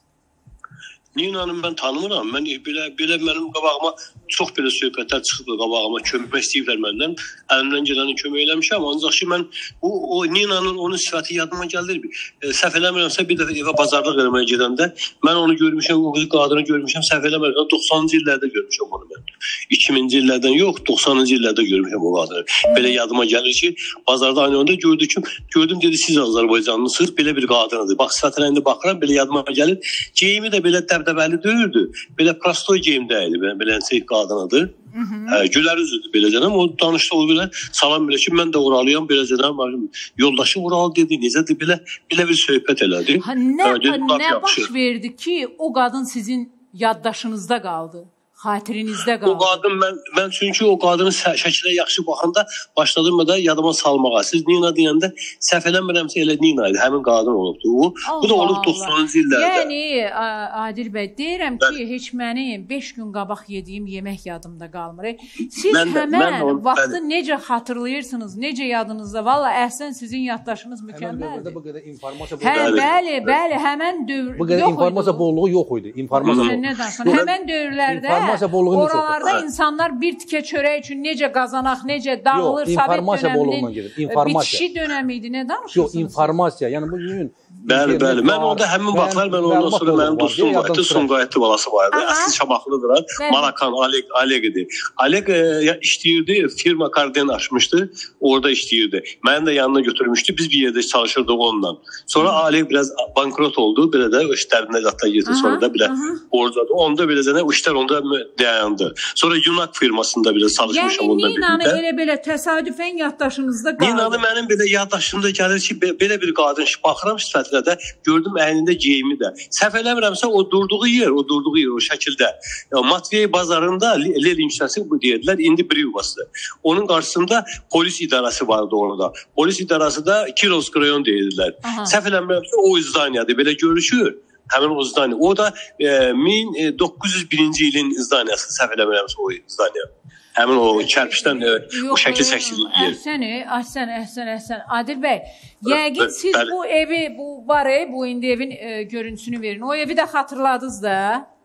Ninanı mən tanımıram. Mən belə belə mənim qabağıma çox belə söhbətlər çıxdı qabağıma, kömək istəyiblər məndən. Əlimdən gələni kömək eləmişəm. Ancaq ki mən o, o Ninanın onun sifəti yadıma gəlir. E, səhv eləmirəmsə bir dəfə evə bazarlıq eləməyə gedəndə mən onu görmüşəm, o qadını görmüşəm. Səhv eləmirəmsə doxsanıncı illərdə görmüşəm onu mən. iki minci illərdən yox, doxsanıncı illərdə görmüşəm o qadını. Belə yadıma gəlir ki, bazarda aynı onda gördüm, gördüm dedi siz Azərbaycanlısınız, belə bir qadındır. Bax sifətinə indi baxıram, belə yadıma gəlir. Geyimi də belə dəbdəbəli deyildi. Belə prostoy geyimdə idi. Belə şey qadınıdır. Hə, gülər üzüdür beləcənəm. O danışdı o belə salam belə ki, mən də oralıyam beləcənəm. Yoldaşı oral dedi. Necədir belə belə bir söhbət elədi. Ha, nə, hə, dedi, nə baş verdi ki, o qadın sizin yaddaşınızda qaldı? Xatirinizdə qaldı. O qadın mən mən çünki o qadının şəklinə yaxşı baxanda başladım da yadıma salmağa. Siz Nina deyəndə səhv eləmirəmsə elə Nina idi. Həmin qadın olubdu o. Allah Bu da olub doxsanıncı illərdə. Yəni Adil bəy, deyirəm ki, mən... heç mənim beş gün qabaq yediyim yemək yadımda qalmır. Siz mən də, həmən mən onu, vaxtı mən... necə xatırlayırsınız, necə yadınızda? Valla əhsən sizin yaddaşınız mükəmməldir. Bu qədər informasiya hə, bəli, bəli, həmən dövr bu qədər informasiya bolluğu yox idi. İnformasiya bolluğu. Həmən dövrlərdə oralarda insanlar bir tikə çörək üçün necə qazanaq, necə dağılır, Sovet dönəminin bitişi dönəmi idi. Nə danışırsınız? Yox, informasiya. Yəni bu gün Bəli, bəli. Mən onda həmin vaxtlar mən ondan sonra mənim dostum var idi, Sumqayıtlı balası var idi. Əsl Şamaxılıdır. Malakan Alek Alek idi. Alek e, işləyirdi, firma Karden açmışdı. Orada işləyirdi. Məni də yanına götürmüşdü. Biz bir yerdə çalışırdıq onunla. Sonra Alek biraz bankrot oldu. Belə də işlərinə zətdə getdi. Sonra da belə oradadı. Onda beləcənə işlər onda dayandı. Sonra Yunak firmasında belə çalışmışam yəni, ondan birlikdə. Yəni Ninanı elə belə təsadüfən yaddaşınızda qaldı. Ninanı mənim belə yaddaşımda gəlir ki, belə bir qadın baxıram sifətinə də gördüm əynində geyimi də. Səhv eləmirəmsə o durduğu yer, o durduğu yer o şəkildə. Ya, Matvey bazarında Lenin küçəsi bu deyirlər, indi Brivasıdır. Onun qarşısında polis idarəsi vardı orada. Polis idarəsi də Kirovsk rayon deyirlər. Səhv eləmirəmsə o izdaniyadır. Belə görüşür. Həmin o izdaniya. O da e, min doqquz yüz birinci ilin izdaniyası. Səhv eləmirəmsə o izdaniya. Həmin o kərpişdən e, o şəkil çəkildiyi yer. Əhsən, əhsən, əhsən, əhsən. Adil bəy, yəqin siz bəli. Bu evi, bu var, bu indi evin e, görüntüsünü verin. O evi də xatırladınız da.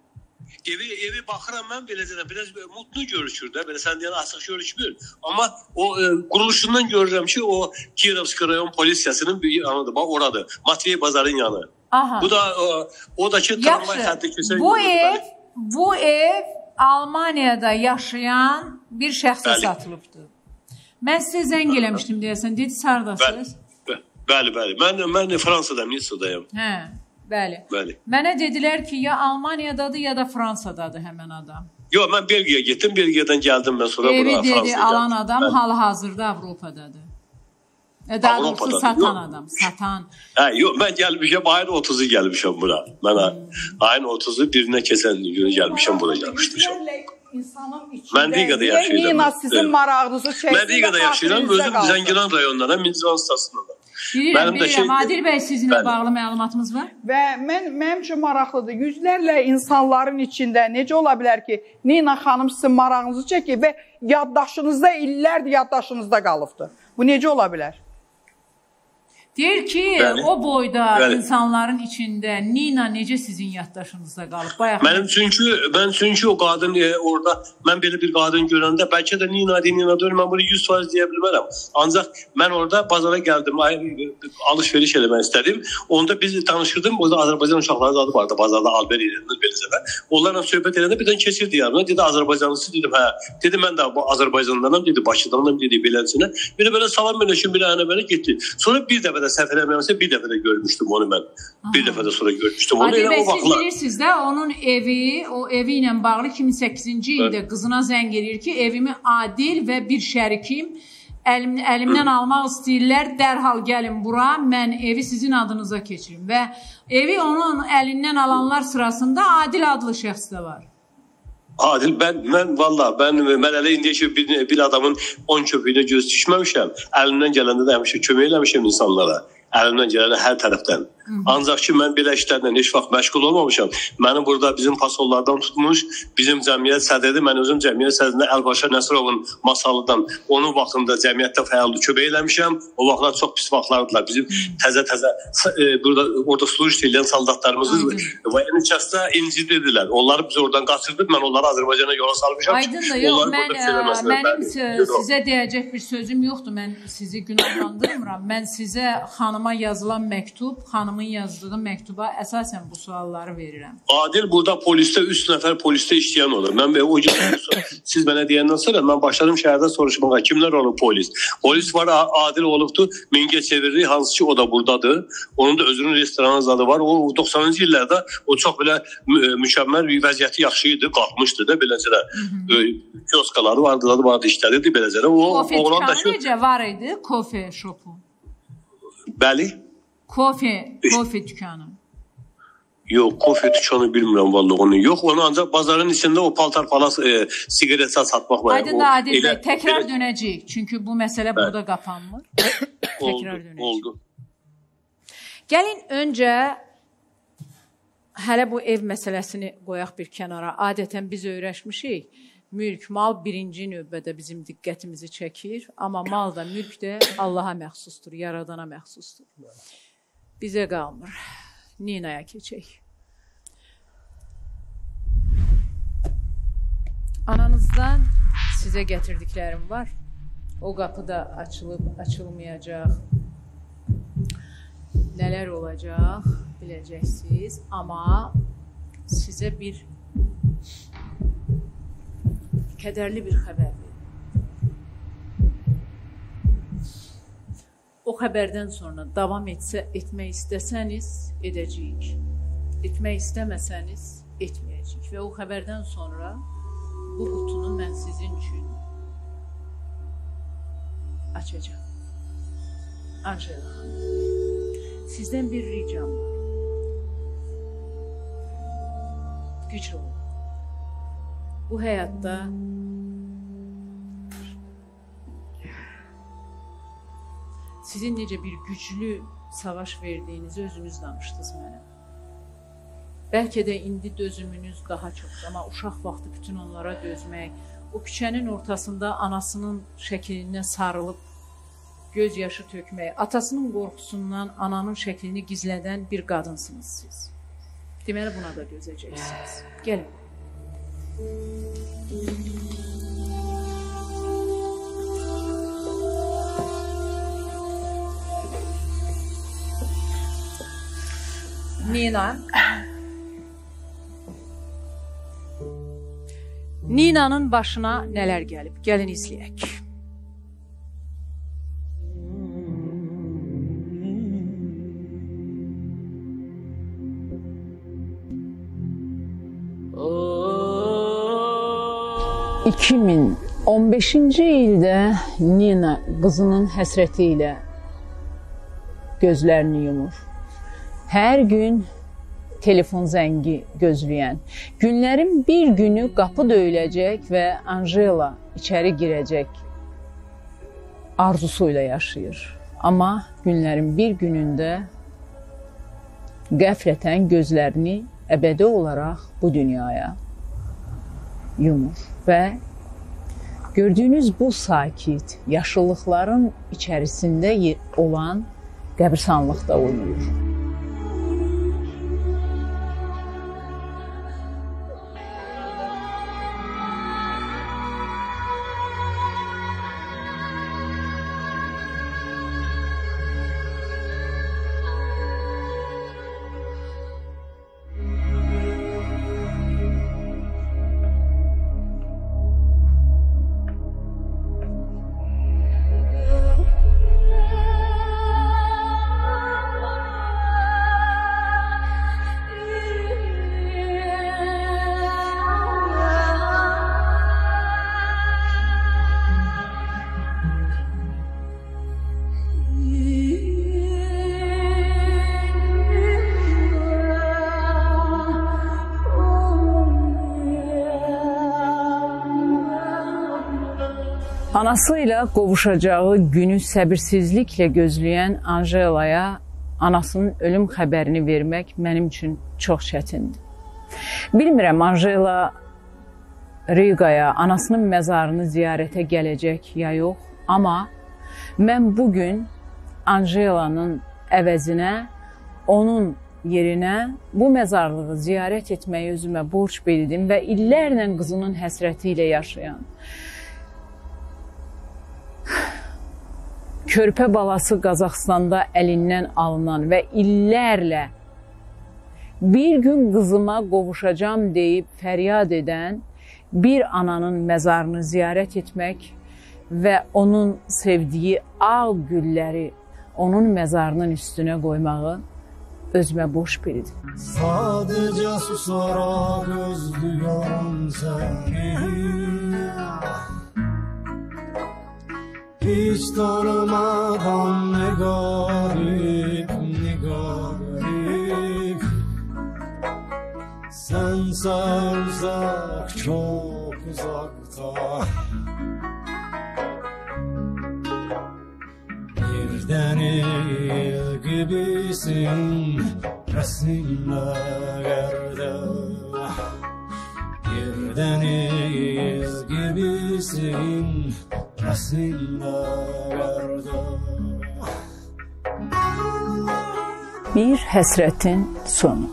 Evi evi baxıram mən beləcə biraz mutlu görüşür də. Belə sən deyən açıq görüşmür. Amma o e, quruluşundan görürəm ki, o Kirovsk rayon polisiyasının bir yanıdır. Bax oradır. Matvey bazarın yanı. Aha. Bu da o, o da ki tramvay xətti keçən. Bu ev, bu ev Almaniyada yaşayan bir şəxsə bəli. Satılıbdır. Mən sizə zəng eləmişdim deyəsən, dedi sardasınız? Bəli, bəli, bəli. Mən mən Fransadayım, Nisadayım. Hə, bəli. Bəli. Mənə dedilər ki, ya Almaniyadadır, ya da Fransadadır həmin adam. Yox, mən Belgiyaya getdim, Belgiyadan gəldim mən sonra evi bura dedi, Fransaya. Evi alan adam hal-hazırda Avropadadır. E, daha doğrusu satan yox. Adam, satan. Hə, yox, mən gəlmişəm, ayın otuzu gəlmişəm bura. Mən hmm. ayın otuzu birinə keçən günü gəlmişəm bura gəlmişdim. Mən Rigada yaşayıram. Nina sizin marağınızı çəksin. Mən Rigada yaşayıram, özüm Zəngilan rayonunda, Mincivan stasiyasında. Bilirəm, bilirəm. Adil bəy sizinlə bağlı məlumatımız var. Və mən, mənim üçün maraqlıdır. Yüzlərlə insanların içində necə ola bilər ki, Nina xanım sizin marağınızı çəkir və yaddaşınızda, illərdir yaddaşınızda qalıbdır. Bu necə ola bilər? Deyir ki, bəli, o boyda bəli, insanların içində Nina necə sizin yaddaşınızda qalıb? Bayaq mənim çünki, mən çünki o qadın e, orada, mən belə bir qadın görəndə, bəlkə də Nina deyil, Nina deyil, mən bunu yüz faiz deyə bilmərəm. Ancaq mən orada bazara gəldim, alış-veriş eləmək istədim. Onda biz tanışırdım, orada Azərbaycan uşaqları adı vardı, bazarda Albert İrəniz, Belizədə. Onlarla söhbət edəndə birdən keçirdi yanına, dedi Azərbaycanlısı, dedim, hə. Dedi, mən də Azərbaycandanam, dedi, Bakıdanam, dedi, beləsinə. Belə belə salam eləşim, belə hənə belə getdi. Sonra bir dəfə də səhv eləmirəmsə, bir dəfə də görmüşdüm onu mən. Aha. Bir dəfə də sonra görmüşdüm onu. Adil bəy, siz bilirsiniz də, onun evi, o evi ilə bağlı iki min səkkizinci ildə qızına zəng edir ki, evimi Adil və bir şərikim əlim, əlimdən almaq istəyirlər, dərhal gəlin bura, mən evi sizin adınıza keçirim. Və evi onun əlindən alanlar sırasında Adil adlı şəxs də var. Adil, ben, ben valla, ben, mən hələ indiyə ki bir, bir adamın on köpüyünə göz düşməmişəm. Əlimdən gələndə də həmişə kömək eləmişəm insanlara. Əlimdən gələni hər tərəfdən. Hı -hı. Ancaq ki, mən belə işlərlə heç vaxt məşğul olmamışam. Mənim burada bizim pasollardan tutmuş, bizim cəmiyyət sədridir. Mən özüm cəmiyyət sədrində Əlbaşa Nəsirovun Masalıdan onun vaxtında cəmiyyətdə fəallı kömək eləmişəm. O vaxtlar çox pis vaxtlardılar. Bizim təzə-təzə e, burada orada sluj eləyən saldatlarımızı voyeni kəsdə incidirdilər. Onları biz oradan qaçırdıq. Mən onları Azərbaycana yola salmışam. Aydındır, yox, mən, mənim sizə deyəcək bir sözüm yoxdur. Mən sizi günahlandırmıram. Mən sizə xanıma yazılan məktub, xanımın yazdığı məktuba əsasən bu sualları verirəm. Adil, burada polisdə üç nəfər polisdə işləyən olur. Mən o siz mənə deyəndən sonra mən başladım şəhərdə soruşmağa. Kimlər olur polis? Polis var, Adil olubdu, Mingəçevirli, hansı ki o da buradadır. Onun da özünün restoranı zadı var. O doxsanıncı illərdə o çox belə mükəmməl bir vəziyyəti yaxşı idi, qalxmışdı da beləcə də. Kioskaları vardı, adı vardı, işlədirdi beləcə də. Kofe dükkanı necə var idi? Kofe şopu. Bəli. Kofe, kofe dükkanı. Yox, kofe dükkanı bilmirəm vallahi onu. Yox, onu ancaq bazarın içində o paltar falan e, siqaretlər satmaq var. Aydın da Adil bəy, təkrar elə... dönəcəyik. Çünki bu məsələ Bəli. Burada qapanmır. Təkrar dönəcəyik. Oldu. Gəlin öncə hələ bu ev məsələsini qoyaq bir kənara. Adətən biz öyrəşmişik. Mülk, mal birinci növbədə bizim diqqətimizi çəkir. Amma mal da, mülk də Allaha məxsusdur, yaradana məxsusdur. Bizə qalmır. Ninaya keçək. Ananızdan sizə gətirdiklərim var. O qapı da açılıb, açılmayacaq. Nələr olacaq biləcəksiniz. Amma sizə bir kədərli bir xəbər verir. O xəbərdən sonra davam etsə, etmək istəsəniz, edəcəyik. Etmək istəməsəniz, etməyəcəyik. Və o xəbərdən sonra bu qutunu mən sizin üçün açacağım. Anjela xanım, sizdən bir ricam var. Güclü olun. Bu həyatda sizin necə bir güclü savaş verdiyinizi özünüz danışdınız mənə. Bəlkə də indi dözümünüz daha çoxdur, amma uşaq vaxtı bütün onlara dözmək, o küçənin ortasında anasının şəklinə sarılıb göz yaşı tökmək, atasının qorxusundan ananın şəklini gizlədən bir qadınsınız siz. Deməli, buna da dözəcəksiniz. Gəlin. Nina. Nina'nın başına nələr gəlib? Gəlin izləyək. iki min on beşinci ildə Nina qızının həsrəti ilə gözlərini yumur. Hər gün telefon zəngi gözləyən, günlərin bir günü qapı döyüləcək və Anjela içəri girəcək arzusuyla yaşayır. Amma günlərin bir günündə qəflətən gözlərini əbədi olaraq bu dünyaya yumur və gördüyünüz bu sakit yaşıllıqların içərisində olan qəbirstanlıqda oynayır. Anası ilə qovuşacağı günü səbirsizliklə gözləyən Anjelaya anasının ölüm xəbərini vermək mənim üçün çox çətindir. Bilmirəm, Anjela Rigaya anasının məzarını ziyarətə gələcək ya yox, amma mən bugün Anjelanın əvəzinə, onun yerinə bu məzarlığı ziyarət etməyi özümə borc bildim və illərlə qızının həsrəti ilə yaşayan, körpə balası Qazaxstanda əlindən alınan və illərlə bir gün qızıma qovuşacam deyib fəryad edən bir ananın məzarını ziyarət etmək və onun sevdiyi ağ gülləri onun məzarının üstünə qoymağı özümə boş bildim. Sadəcə susaraq özlüyorum səni, hiç tanımadan ne garip, ne garip. Sense uzak, çok uzakta. Bir deniz gibisin resimlerde. Bir deniz gibisin resimlerde. Bir həsrətin sonu.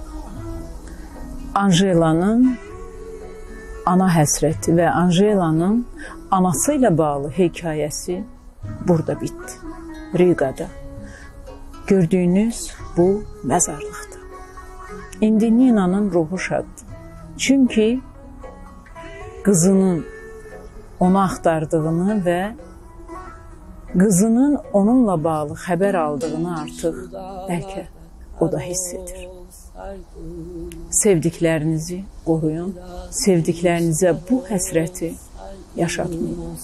Anjelanın ana həsrəti və Anjelanın anası ilə bağlı hekayəsi burada bitdi. Rigada. Gördüyünüz bu məzarlıqdır. İndi Ninanın ruhu şaddır. Çünki qızının onu axtardığını və qızının onunla bağlı xəbər aldığını artıq bəlkə o da hiss edir. Sevdiklərinizi qoruyun, sevdiklərinizə bu həsrəti yaşatmayın.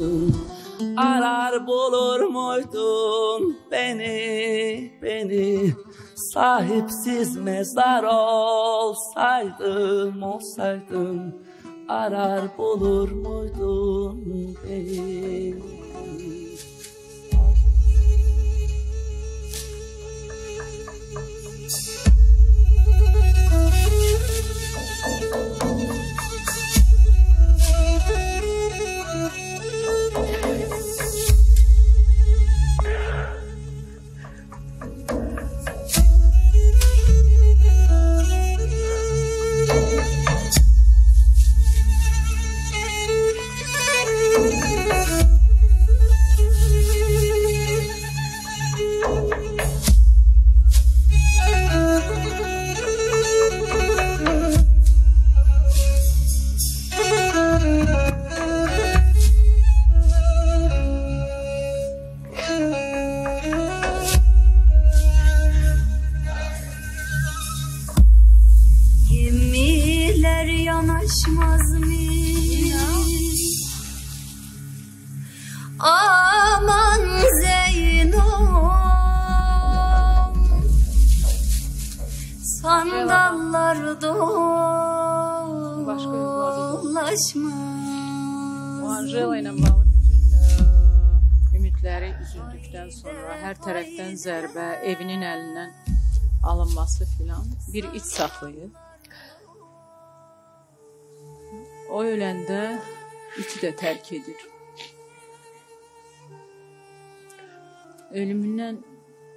Arar bulur muydun beni, beni, sahipsiz mezar olsaydım, olsaydım, arar bulur muydun beni? Yanaşmaz mı? Aman Zeyno, sandallar dolaşma. Anjela ilə bağlı bütün ümidləri üzüldükdən sonra hər tərəfdən zərbə, evinin əlindən alınması filan bir iç saxlayıb. O öləndə içi də tərk edir. Ölümündən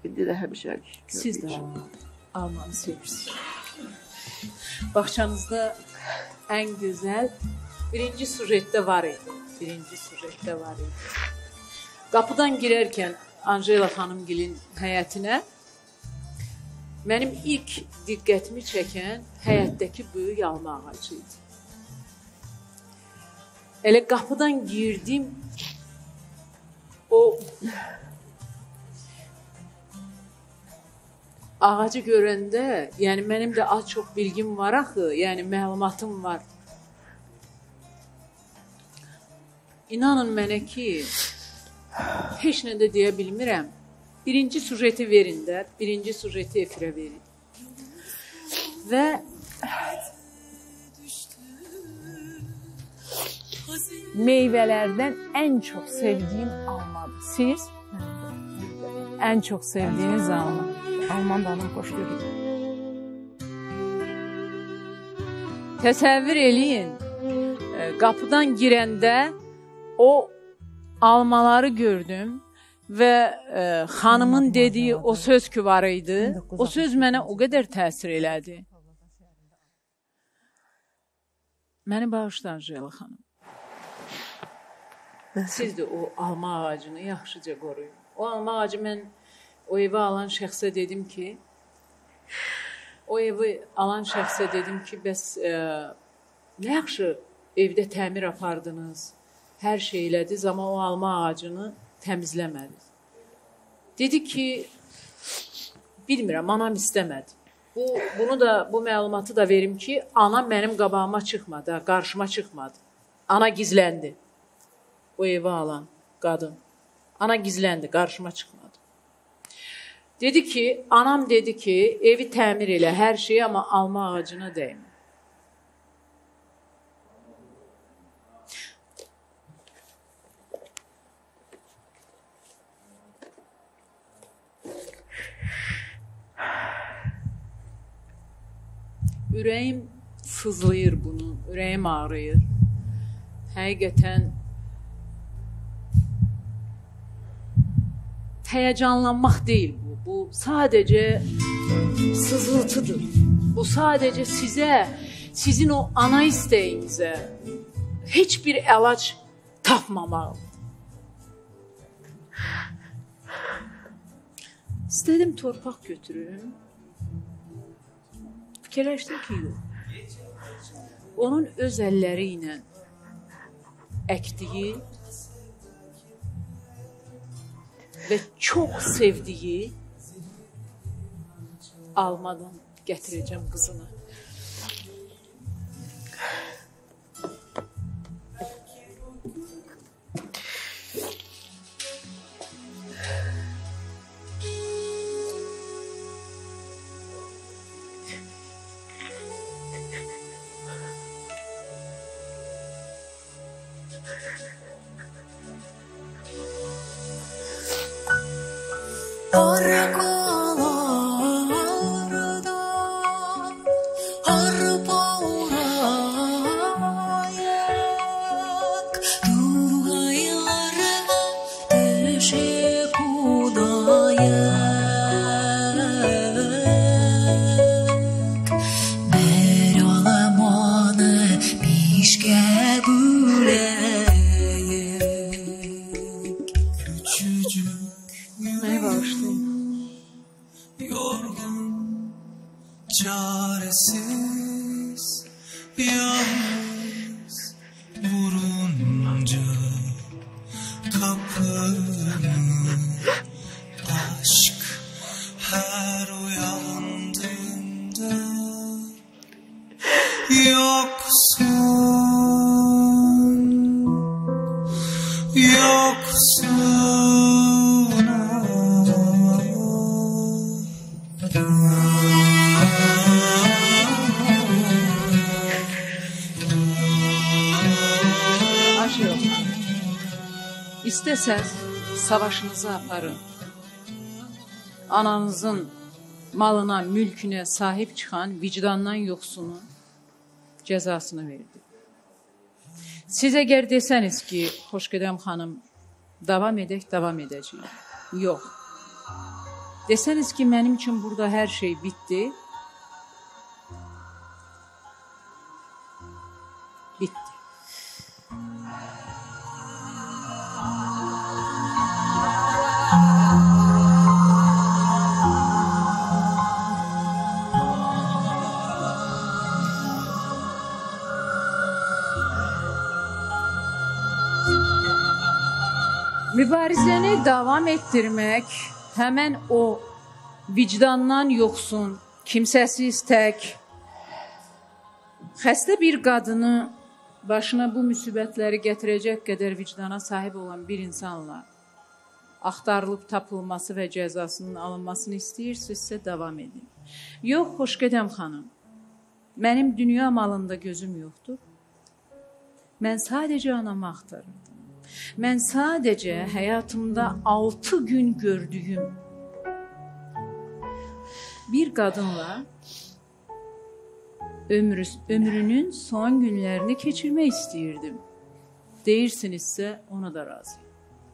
İndi də həmişəlik. Siz də almanı sevirsiniz. Bağçanızda ən gözəl birinci sujetdə var idi. Birinci sujetdə var idi. Qapıdan girərkən Anjela xanımgilin həyətinə mənim ilk diqqətimi çəkən həyətdəki böyük alma ağacı idi. Elə qapıdan girdim, o ağacı görəndə, yəni mənim də az çox bilgim var axı, yəni məlumatım var. İnanın mənə ki, heç nə də deyə bilmirəm. Birinci sujeti verin də, birinci sujeti efirə verin. Və meyvələrdən ən çox sevdiyim almadır. Siz? Ən çox sevdiyiniz alma. Alman da anam xoşlayır. Təsəvvür eləyin, qapıdan girəndə o almaları gördüm və e, xanımın dediyi o söz ki var idi, o söz mənə o qədər təsir elədi. Məni bağışlayın Anjela xanım. Siz də o alma ağacını yaxşıca qoruyun. O alma ağacı mən o evi alan şəxsə dedim ki, o evi alan şəxsə dedim ki, bəs e, nə yaxşı evdə təmir apardınız, hər şey elədiniz, amma o alma ağacını təmizləmədiniz. Dedi ki, bilmirəm, anam istəmədi. Bu, bunu da, bu məlumatı da verim ki, ana mənim qabağıma çıxmadı, qarşıma çıxmadı. Ana gizləndi. O evi alan qadın. Ana gizləndi, qarşıma çıxmadı. Dedi ki, anam dedi ki, evi təmir elə, hər şeyi, amma alma ağacına dəymə. Ürəyim sızlayır bunu, ürəyim ağrıyır. Həqiqətən həyəcanlanmaq deyil bu. Bu sadəcə sızıltıdır. Bu sadəcə sizə, sizin o ana istəyinizə heç bir əlac tapmamalıdır. İstədim torpaq götürüm. Fikirləşdim ki, yox. Onun öz əlləri ilə əkdiyi və çox sevdiyi almadan gətirəcəm qızına. İstəsəz, savaşınızı aparın. Ananızın malına, mülkünə sahib çıxan vicdandan yoxsunun cəzasını verdi. Siz əgər desəniz ki, Xoşgədəm xanım, davam edək, davam edəcəyik. Yox. Desəniz ki, mənim üçün burada hər şey bitdi. Bitdi. Mübarizəni davam etdirmək, həmən o vicdandan yoxsun, kimsəsiz tək, xəstə bir qadını başına bu müsibətləri gətirəcək qədər vicdana sahib olan bir insanla axtarılıb tapılması və cəzasının alınmasını istəyirsinizsə davam edin. Yox, Xoşqədəm xanım, mənim dünya malında gözüm yoxdur. Mən sadəcə anamı axtarırdım. Mən sadəcə həyatımda altı gün gördüyüm bir qadınla ömrü, ömrünün son günlərini keçirmək istəyirdim. Deyirsinizsə ona da razıyım.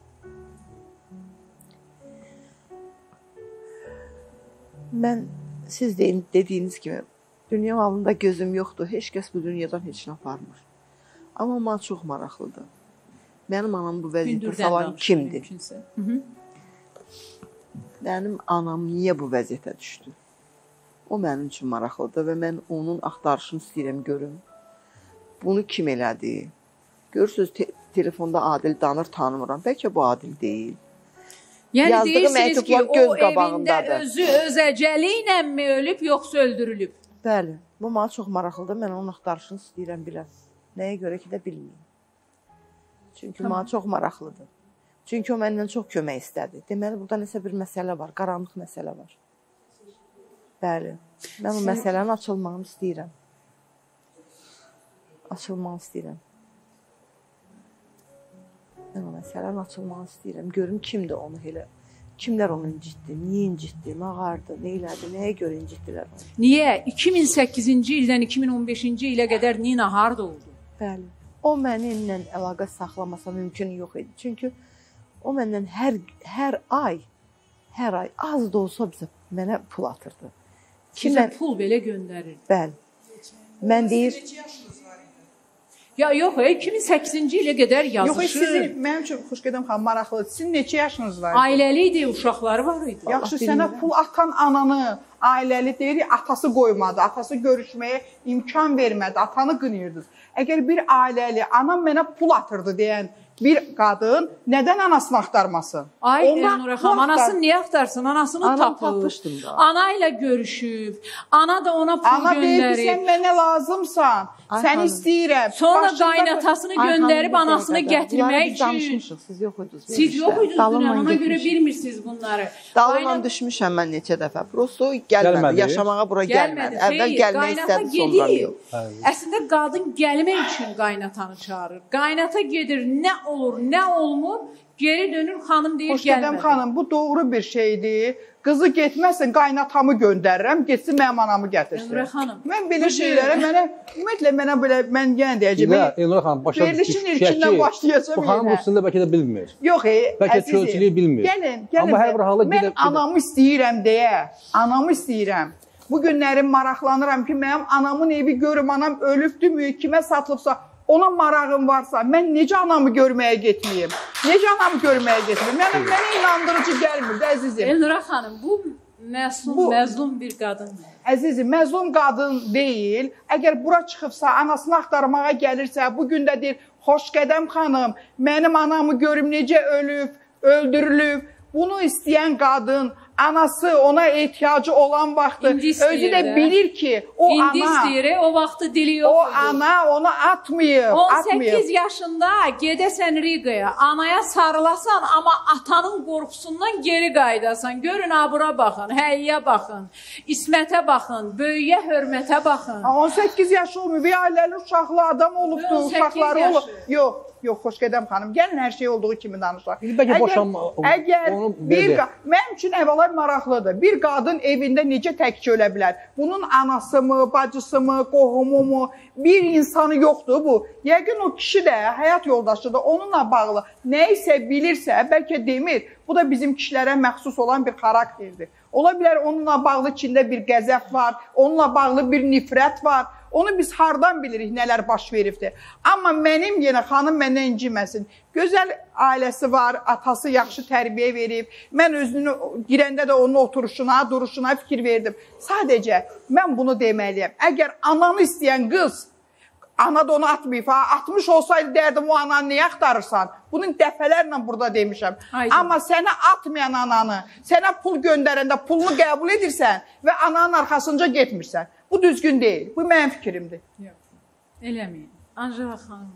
Mən siz deyin, dediyiniz kimi dünya malında gözüm yoxdur. Heç kəs bu dünyadan heç nə aparmır. Amma mənə çox maraqlıdır. Mənim anam bu vəziyyətə salan kimdir? Hı -hı. Mənim anam niyə bu vəziyyətə düşdü? O mənim üçün maraqlıdır və mən onun axtarışını istəyirəm görüm. Bunu kim elədi? Görürsünüz, te telefonda Adil Danır tanımıram. Bəlkə bu Adil deyil. Yəni yazdığı deyirsiniz ki, o evində özü öz əcəli ilə mi ölüb, yoxsa öldürülüb? Bəli, bu mənə çox maraqlıdır. Mən onun axtarışını istəyirəm biləm. Nəyə görə ki də bilməyim. Çünki tamam. Mənə çox maraqlıdır. Çünki o məndən çox kömək istədi. Deməli, burada nəsə bir məsələ var, qaranlıq məsələ var. Bəli, mən o məsələnin açılmağını istəyirəm. Açılmağını istəyirəm. Mən o məsələnin açılmağını istəyirəm. Görüm kimdir onu elə. Kimlər onu incitdi, niyə incitdi, mağardı, nə elədi, nəyə görə incitdilər onu? Niyə? iki min səkkizinci ildən iki min on beşinci ilə qədər Nina harda oldu? Bəli. O mənimlə əlaqə saxlamasa mümkün yox idi. Çünki o məndən hər, hər ay, hər ay az da olsa bizə mənə pul atırdı. Sizə pul belə göndərirdi? Bəli. Mən deyir... Ya yox, iki min səkkizinci ilə qədər yazışır. Yox, sizin, mənim üçün Xoşqədəm xanım maraqlıdır. Sizin neçə yaşınız var? Ailəli idi, uşaqları var idi. Yaxşı, sənə pul atan ananı, ailəli deyir, atası qoymadı, atası görüşməyə imkan vermədi, atanı qınıyırdınız. Əgər bir ailəli, anam mənə pul atırdı deyən bir qadın nədən anasını axtarmasın? Ay, Elnura xanım, anasını niyə axtarsın? Anasını tapıb, ana ilə görüşüb, ana da ona pul ana göndərib. Ana deyib, sən mənə lazımsan, Ay, səni xanım. istəyirəm. Sonra Başında... qaynatasını göndərib anasını gətirmək üçün. Siz yox idiniz. Siz yox idiniz, ona görə bilmirsiniz bunları. Dalımla düşmüşəm mən neçə dəfə. Prosto gəlmədi, yaşamağa bura gəlmədi. Əvvəl gəlmək istədi, sonra yox. Əslində qadın gəlmək üçün qaynatanı çağırır. Qaynata gedir, nə olur, nə olmur, geri dönür, xanım deyir, gəlmədi. Xoşqədəm xanım, bu doğru bir şeydir. Qızı getməsin, qaynatamı göndərirəm, getsin mənim anamı gətirsin. Elnura xanım. Mən belə şeylərə, mənə, ümumiyyətlə mənə belə, mən yenə deyəcəm. Elnura xanım, başa verilişin ilkindən başlayacam. Bu xanım rusunda bəlkə də bilmir. Yox, bəlkə çölçülüyü bilmir. Gəlin, gəlin. Amma hər bir hala mən anamı istəyirəm deyə, anamı istəyirəm. Bu günlərim maraqlanıram ki, mənim anamın evi görüm, anam ölübdümü, kimə satılıbsa, ona marağım varsa, mən necə anamı görməyə getməyim? Necə anamı görməyə getməyim? Mənə, mənə inandırıcı gəlmir, əzizim. Elnura xanım, bu məsum, bu, məzlum bir qadındır. Əzizim, məzlum qadın deyil. Əgər bura çıxıbsa, anasını axtarmağa gəlirsə, bugün də deyir, Xoşqədəm xanım, mənim anamı görüm necə ölüb, öldürülüb. Bunu istəyən qadın, anası ona ehtiyacı olan vaxtı özü də bilir ki, o İndi ana... İndi istəyir, o vaxtı dili yox. O ana onu atmayıb, on səkkiz atmayıb. yaşında gedəsən Rigaya, anaya sarılasan, amma atanın qorxusundan geri qaydasan. Görün, abura baxın, həyyə baxın, İsmətə baxın, böyüyə hörmətə baxın. on səkkiz yaşı olmuyor, bir ailəli uşaqlı adam olubdu, uşaqları olub. Yox. Yox, Xoşqədəm xanım, gəlin hər şey olduğu kimi danışaq. Bəlkə boşanma... Əgər bir... Mənim üçün əvvəla Bunlar maraqlıdır. Bir qadın evində necə tək ölə bilər? Bunun anası mı, bacısı mı, qohumu mu? Bir insanı yoxdur bu. Yəqin o kişi də, həyat yoldaşı da onunla bağlı nə isə bilirsə, bəlkə demir. Bu da bizim kişilərə məxsus olan bir xarakterdir. Ola bilər onunla bağlı içində bir qəzəb var, onunla bağlı bir nifrət var. Onu biz hardan bilirik nələr baş veribdir. Amma mənim yenə xanım məndən inciməsin. Gözəl ailəsi var, atası yaxşı tərbiyə verib. Mən özünü girəndə də onun oturuşuna, duruşuna fikir verdim. Sadəcə mən bunu deməliyəm. Əgər ananı istəyən qız, ana da onu atmayıb, ha, atmış olsaydı dərdim o ananı niyə axtarırsan? Bunun dəfələrlə burada demişəm. Aynen. Amma sənə atmayan ananı, sənə pul göndərəndə pulunu qəbul edirsən və ananın arxasınca getmirsən. Bu düzgün deyil. Bu mənim fikrimdir. Yox, eləməyin. Anjela xanım.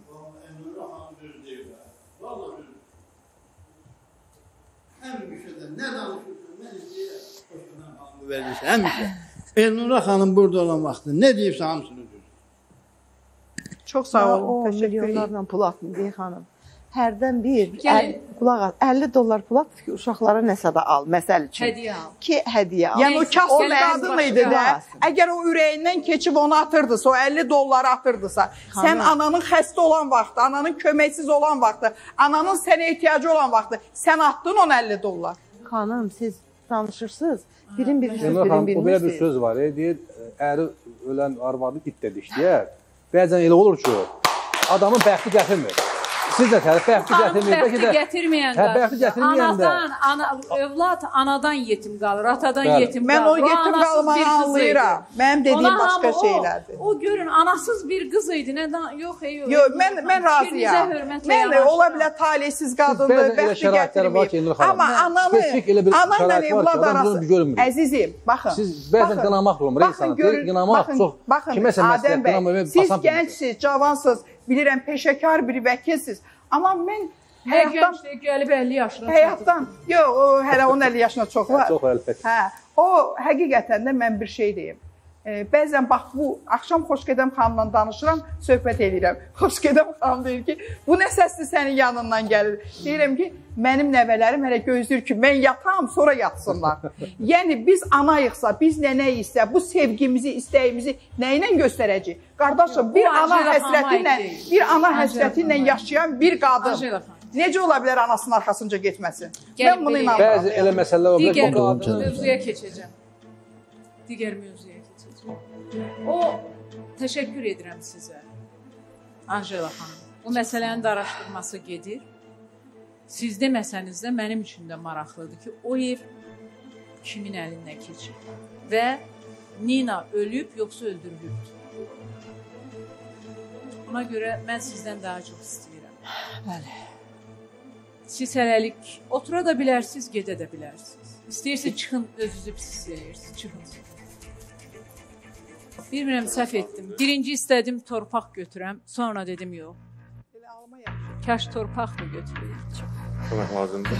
Həmişə də nə danışırsan, mən istəyirəm, xoşqadan xanımı verirsən, həmişə. Elnura xanım burada olan vaxtı nə deyibsə hamısını düzdür. Çox sağ olun, o təşəkkür ederim. Milyonlarla pul atmıyor xanım. Hərdən bir, əl, qulaq at, əlli dollar pul at ki, uşaqlara nəsə də al, məsəl üçün. Hədiyə al. Ki, hədiyə al. Yəni o kasıb qadın idi də, əgər o ürəyindən keçib onu atırdısa, o əlli dolları atırdısa, xanım, sən ananın xəstə olan vaxtı, ananın köməksiz olan vaxtı, ananın sənə ehtiyacı olan vaxtı, sən atdın on əlli dollar. Xanım, siz danışırsınız, birin bilirsiniz, Elnur birin xanım, bilmirsiniz. o belə bir söz var, e, deyir, əri ölən arvadı it də dişləyər. Bəzən elə olur ki, adamın bəxti gətirmir. Siz də tərəf bəxti gətirmir. Bəxti gətirməyən hə, bəxti gətirməyəndə. Anadan, ana, övlad anadan yetim qalır, atadan Bəli. yetim Mən qalır. o yetim qalmanı anlayıram. Mənim dediyim başqa o, şeylərdir. O görün, anasız bir qız idi. Nədən? Yox, yox. Yox, mən mən razıyam. Mən də ola bilər talihsiz qadındır, bəxti gətirməyib. Amma ananı, ananla evlad arası. Əzizim, baxın. Siz bəzən qınamaq olmur insanı. Qınamaq çox kiməsə məsləhət qınamaq siz gəncsiniz, cavansınız, bilirəm, peşəkar bir vəkilsiz. Amma mən həyatdan gəlib əlli yaşına həyatdan, yox, o hələ on əlli yaşına çox var. Çox əlbəttə. Hə, o həqiqətən də mən bir şey deyim. E, bəzən bax bu axşam Xoşgədəm xanımla danışıram, söhbət edirəm. Xoşgədəm xanım deyir ki, bu nə səsdir sənin yanından gəlir. Deyirəm ki, mənim nəvələrim hələ gözləyir ki, mən yatam, sonra yatsınlar. Yəni biz anayıqsa, biz nənəyiksə, bu sevgimizi, istəyimizi nə ilə göstərəcəyik? Qardaşım, bir ana həsrəti ilə, bir ana həsrəti ilə yaşayan bir qadın necə ola bilər anasının arxasınca getməsin? Mən bunu inanmıram. Bəzi elə məsələlər var. Digər mövzuya keçəcəm. Digər mövzuya keçəcəm. O, təşəkkür edirəm sizə, Anjela xanım. Bu məsələnin də araşdırması gedir. Siz deməsəniz də mənim üçün də maraqlıdır ki, o ev kimin əlindən keçir və Nina ölüb, yoxsa öldürülübdür. Buna görə mən sizdən daha çox istəyirəm. Bəli. Siz hələlik otura da bilərsiniz, gedə də bilərsiniz. İstəyirsiniz, çıxın, özünüzü pisləyirsiniz, çıxın. Bilmirəm, səhv etdim. Birinci istədim torpaq götürəm, sonra dedim yox. Kaş torpaq da götürəyik. Torpaq lazımdır.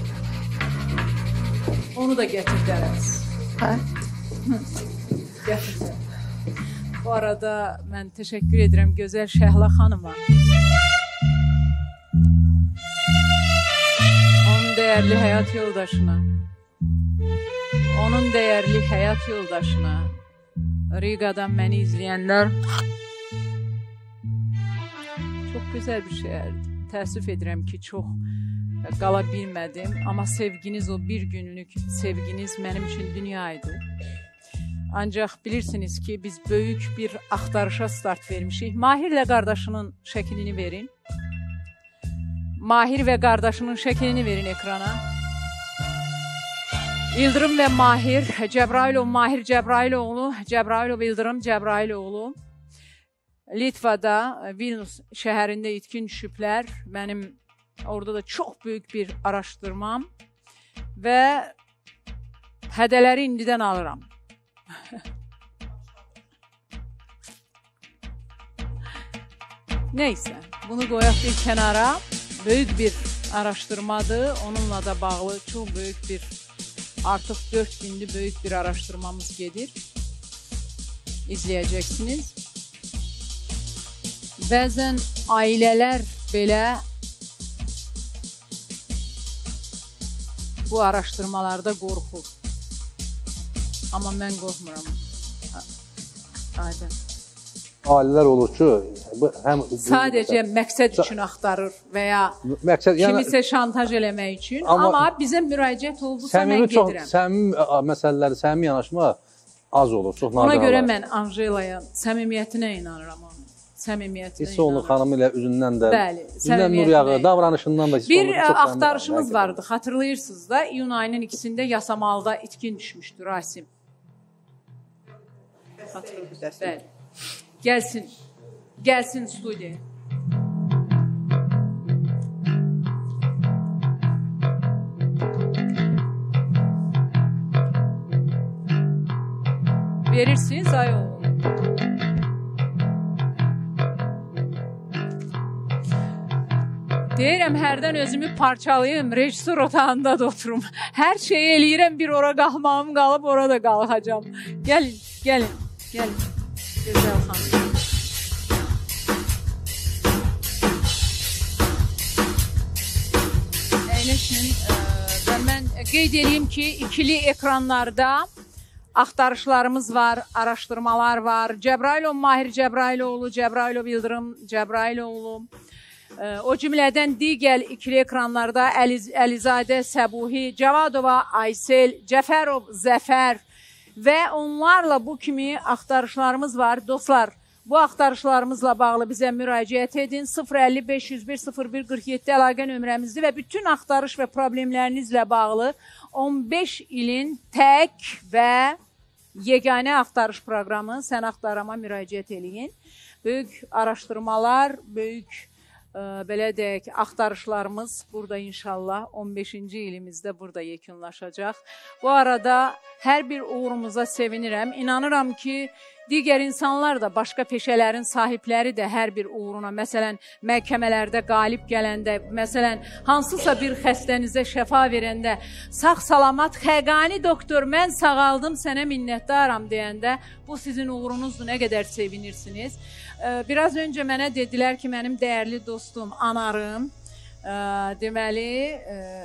Onu da gətir dərəz. Hə? Gətir. Bu arada mən təşəkkür edirəm gözəl Şəhla xanıma. Onun dəyərli həyat yoldaşına, onun dəyərli həyat yoldaşına, Riqadan məni izləyənlər, çox gözəl bir şeyərdir. Təəssüf edirəm ki, çox qala bilmədim, amma sevginiz, o bir günlük sevginiz mənim üçün dünya idi. Ancaq bilirsiniz ki, biz böyük bir axtarışa start vermişik. Mahirlə qardaşının şəklini verin. Mahir və qardaşının şəklini verin ekrana. İldırım və Mahir, Cəbrailov, Mahir Cəbrailoğlu, Cəbrailov, İldırım Cəbrailoğlu. Litvada, Vilnius şəhərində itkin düşüblər. Mənim orada da çox böyük bir araşdırmam və hədələri indidən alıram. Neysə, bunu qoyaq bir kənara. Böyük bir araşdırmadır. Onunla da bağlı çox böyük bir, artıq dörd gündür böyük bir araşdırmamız gedir. İzləyəcəksiniz. Bəzən ailələr belə bu araşdırmalarda qorxur. Amma mən qorxmuram. Aydın. Ailələr olur ki, həm sadəcə məqsəd üçün axtarır və ya məqsəd, yəni, kimisə şantaj eləmək üçün, amma, amma bizə müraciət oldusa mən gedirəm. Çox səmimi məsələləri, səmimi yanaşma az olur, çox nadir. Ona görə mən Anjelaya səmimiyyətinə inanıram onun. Səmimiyyətinə hiss olunur xanım ilə üzündən də. Bəli, üzündən nur yağı, davranışından da hiss olunur. Bir axtarışımız vardı, xatırlayırsınız da, iyun ayının ikisində Yasamalda itkin düşmüşdü Rasim. Xatırlayırsınız. Bəli. Gəlsin, gəlsin studiyaya. Verirsiniz, ay oğlum. Deyirəm, hərdən özümü parçalayım, rejissor otağında da oturum. Hər şeyi eləyirəm, bir ora qalmağım qalıb, orada qalxacam. Gəlin, gəlin, gəlin. Gözəl xanım. Əyləşin və mən qeyd edeyim ki, ikili ekranlarda axtarışlarımız var, araşdırmalar var. Cəbrailov Mahir Cəbrailoğlu, Cəbrailov Yıldırım Cəbrailoğlu. O cümlədən digər ikili ekranlarda Əliz Əlizadə Səbuhi, Cavadova Aysel, Cəfərov Zəfər və onlarla bu kimi axtarışlarımız var. Dostlar, bu axtarışlarımızla bağlı bizə müraciət edin. sıfır əlli beş yüz bir sıfır bir qırx yeddi əlaqə nömrəmizdir və bütün axtarış və problemlərinizlə bağlı on beş ilin tək və yeganə axtarış proqramı Sən Axtarama müraciət eləyin. Böyük araşdırmalar, böyük belə deyək, axtarışlarımız burada inşallah on beşinci ilimizdə burada yekunlaşacaq. Bu arada hər bir uğurumuza sevinirəm. İnanıram ki, digər insanlar da, başqa peşələrin sahibləri də hər bir uğruna, məsələn, məhkəmələrdə qalib gələndə, məsələn, hansısa bir xəstənizə şəfa verəndə, sağ-salamat, xəqani doktor, mən sağaldım, sənə minnətdaram deyəndə, bu sizin uğurunuzdur, nə qədər sevinirsiniz. Biraz öncə mənə dedilər ki, mənim dəyərli dostum, anarım, deməli,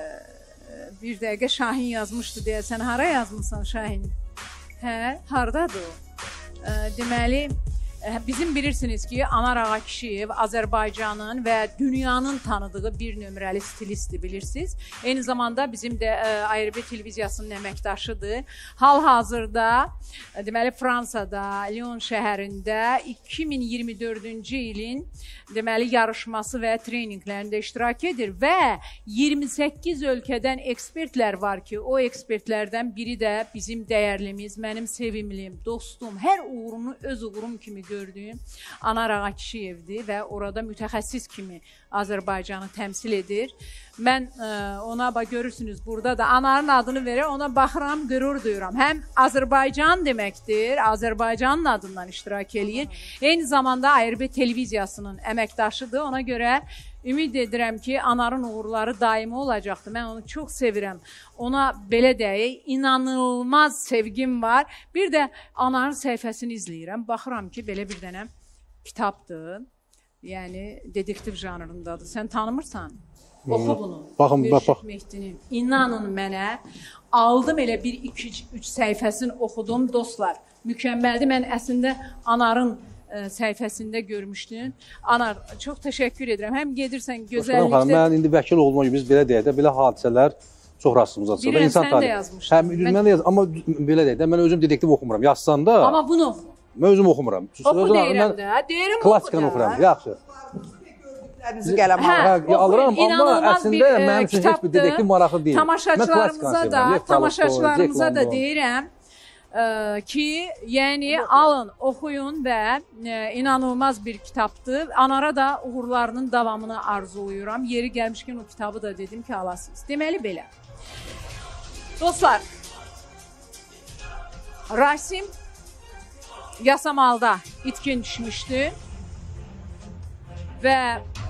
bir dəqiqə Şahin yazmışdı deyə, sən hara yazmışsan Şahin? Hə, hardadır o? Deməli, bizim bilirsiniz ki, Anar Ağa Kişiyev Azərbaycanın və dünyanın tanıdığı bir nömrəli stilistdir, bilirsiniz. Eyni zamanda bizim də A R B televiziyasının əməkdaşıdır. Hal-hazırda, deməli, Fransada, Lyon şəhərində iki min iyirmi dördüncü ilin deməli, yarışması və treninqlərində iştirak edir və iyirmi səkkiz ölkədən ekspertlər var ki, o ekspertlərdən biri də bizim dəyərlimiz, mənim sevimlim, dostum, hər uğurunu öz uğurum kimi gördüyüm Anar Ağa Kişiyevdir və orada mütəxəssis kimi Azərbaycanı təmsil edir. Mən ona, görürsünüz, burada da Anarın adını verir, ona baxıram, qürur duyuram. Həm Azərbaycan deməkdir, Azərbaycanın adından iştirak eləyir. Eyni zamanda A R B televiziyasının əməkdaşıdır. Ona görə ümid edirəm ki, Anarın uğurları daimi olacaqdır. Mən onu çox sevirəm. Ona belə deyək, inanılmaz sevgim var. Bir də Anarın səhifəsini izləyirəm. Baxıram ki, belə bir dənə kitabdır. Yəni, dedektiv janrındadır. Sən tanımırsan? Oxu bunu. Baxın, bax, bax. İnanın mənə, aldım elə bir, iki, üç səhifəsini oxudum, dostlar. Mükəmməldir. Mən əslində Anarın səhifəsində görmüşdün. Anar, çox təşəkkür edirəm. Həm gedirsən gözəllikdə... Xanım, mən indi vəkil olma gibi biz belə deyək də, belə hadisələr çox rastımıza çıxır. Bilirəm, sən də yazmışdın. Həm, mən də yazmışdım, amma belə deyək də, mən özüm dedektiv oxumuram. Yazsan da... Amma bunu oxu. Mən özüm oxumuram. Oxu deyirəm də, deyirəm oxu da. Klassikanı oxumuram, yaxşı. Bizi qələm alır. Alıram, amma əslində mənim üçün heç bir dedektiv maraqlı deyil. Tamaşaçılarımıza da, tamaşaçılarımıza da deyirəm ki, yəni alın, oxuyun və inanılmaz bir kitabdır. Anara da uğurlarının davamını arzuluyuram. Yeri gəlmişkən o kitabı da dedim ki, alasınız. Deməli belə. Dostlar, Rasim Yasamalda itkin düşmüşdü və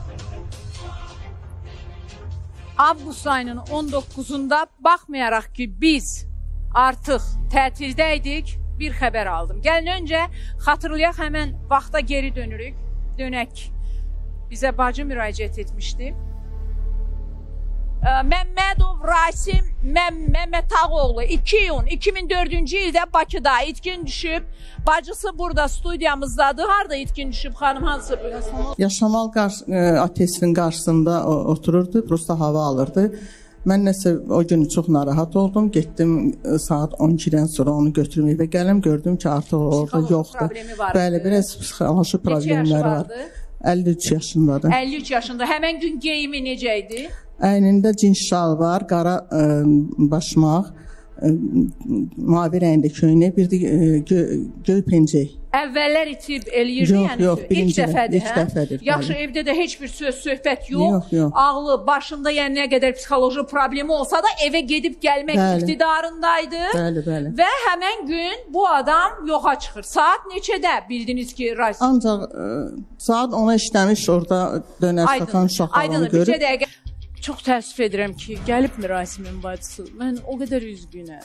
avqust ayının on doqquzunda baxmayaraq ki, biz artıq tətildəydik, bir xəbər aldım. Gəlin öncə xatırlayaq, həmən vaxta geri dönürük, dönək. Bizə bacı müraciət etmişdi. Məmmədov Rasim Məmmədtağoğlu iki iyun iki min dördüncü ildə Bakıda itkin düşüb. Bacısı burada studiyamızdadır. Harada itkin düşüb xanım? Hansı? Yaşamal atestin qarşısında otururdu, prosta hava alırdı. Mən nəsə o gün çox narahat oldum. Getdim saat on ikidən sonra onu götürməyib və gəlim gördüm ki, artıq orada yoxdur. Bəli, biraz psixoloji problemləri var. əlli üç yaşındadır. əlli üç yaşında. Həmən gün geyimi necə idi? Əynində cins şal var, qara ə, başmaq, ə, mavi rəngdə köynək, bir də gö göy pencək. Əvvəllər itib eləyirdi, yox, yəni yox, ilk dəfədir, ilk dəfədir. Hə? Yaxşı, bəli. Evdə də heç bir söz, söhbət yox. Yox, yox. Ağlı, başında yəni nə qədər psixoloji problemi olsa da evə gedib gəlmək bəli. İqtidarındaydı. Bəli, bəli. Və həmən gün bu adam yoxa çıxır. Saat neçədə bildiniz ki, Rasim? Ancaq ə, saat ona işləmiş orada dönər satan uşaqlarını görüb. Aydın, bir dəqiqə. Çox təəssüf edirəm ki, gəlibmi Rasimin bacısı? Mən o qədər üzgünəm.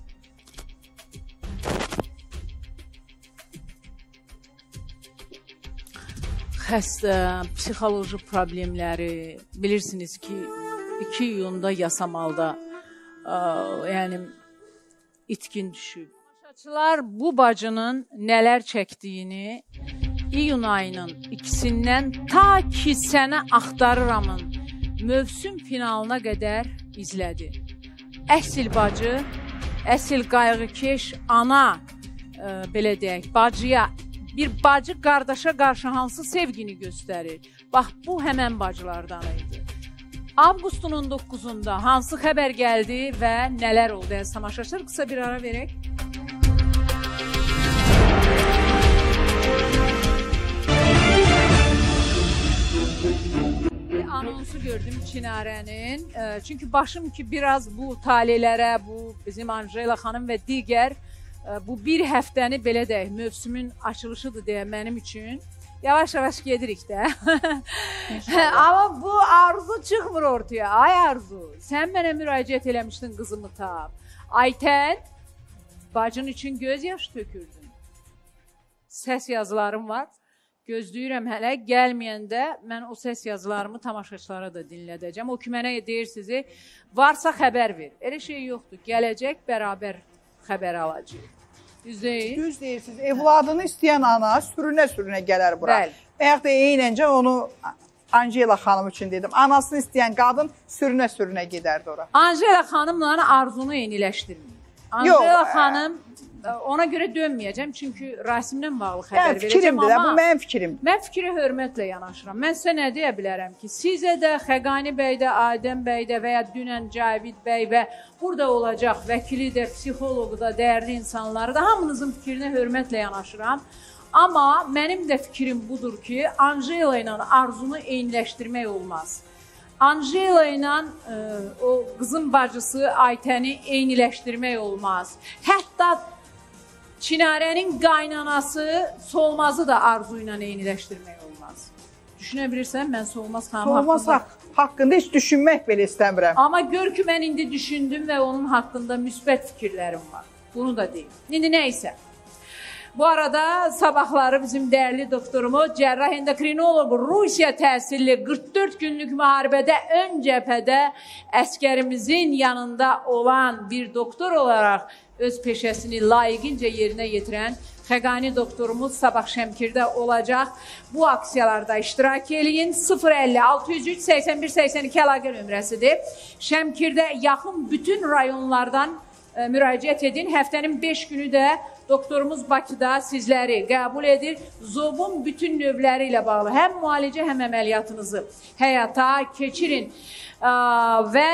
Xəstə, psixoloji problemləri, bilirsiniz ki, iki iyunda Yasamalda ə, yəni itkin düşüb. Tamaşaçılar bu bacının nələr çəkdiyini iyun ayının ikisindən ta ki səni axtarıramın mövsüm finalına qədər izlədi. Əsl bacı, əsl qayğıkeş ana, ə, belə deyək, bacıya, bir bacı qardaşa qarşı hansı sevgini göstərir? Bax, bu həmən bacılardan idi. Avqustun on doqquzunda hansı xəbər gəldi və nələr oldu? Əziz tamaşaçılar, qısa bir ara verək. Anonsu gördüm Çinarənin. Çünki başım ki biraz bu talelərə, bu bizim Anjela xanım və digər bu bir həftəni belə deyək, mövsümün açılışıdır deyə mənim üçün. Yavaş-yavaş gedirik də. Amma bu arzu çıxmır ortaya. Ay Arzu, sən mənə müraciət eləmişdin qızımı tap. Aytən, bacın üçün göz yaş tökürdün. Səs yazılarım var. Gözləyirəm hələ, gəlməyəndə mən o səs yazılarımı tamaşaçılara da dinlədəcəm. O ki, mənə deyir sizi, varsa xəbər ver. Elə şey yoxdur, gələcək, bərabər xəbər alacaq. Düz deyil? Düz deyirsiniz. Evladını istəyən ana sürünə-sürünə gələr bura. Bəli. Əyək də eyləncə onu Anjela xanım üçün dedim. Anasını istəyən qadın sürünə-sürünə gedərdi ora. Anjela xanımla Arzunu eyniləşdirməyin. Anjela xanım, ona görə dönməyəcəm, çünki Rasimlə bağlı xəbər yəni, verəcəm, amma bu mənim fikrim. Mən fikrə hörmətlə yanaşıram. Mən sizə nə deyə bilərəm ki, sizə də, Xəqani bəy də, Adəm bəy də və ya dünən Cavid bəy və burada olacaq vəkili də, psixoloqu da, dəyərli insanları da, hamınızın fikrinə hörmətlə yanaşıram. Amma mənim də fikrim budur ki, Anjela ilə Arzunu eyniləşdirmək olmaz. Anjela ilə e, o qızın bacısı Aytəni eyniləşdirmək olmaz. Hətta Çinarənin qaynanası Solmazı da Arzu ilə eyniləşdirmək olmaz. Düşünə bilirsən, mən Solmaz xanım Solmaz haqqında... haqqında heç düşünmək belə istəmirəm. Amma gör ki, mən indi düşündüm və onun haqqında müsbət fikirlərim var. Bunu da deyim. İndi nəysə. Bu arada sabahları bizim dəyərli doktorumuz, cərrah endokrinoloq, Rusiya təhsilli qırx dörd günlük müharibədə ön cəbhədə əskərimizin yanında olan bir doktor olaraq öz peşəsini layiqincə yerinə yetirən Xəqani doktorumuz sabah Şəmkirdə olacaq. Bu aksiyalarda iştirak eləyin. sıfır əlli altı yüz üç səksən bir səksən iki əlaqə nömrəsidir. Şəmkirdə yaxın bütün rayonlardan ə, müraciət edin. Həftənin beş günü də doktorumuz Bakıda sizləri qəbul edir. Zobun bütün növləri ilə bağlı həm müalicə, həm əməliyyatınızı həyata keçirin. Ə, və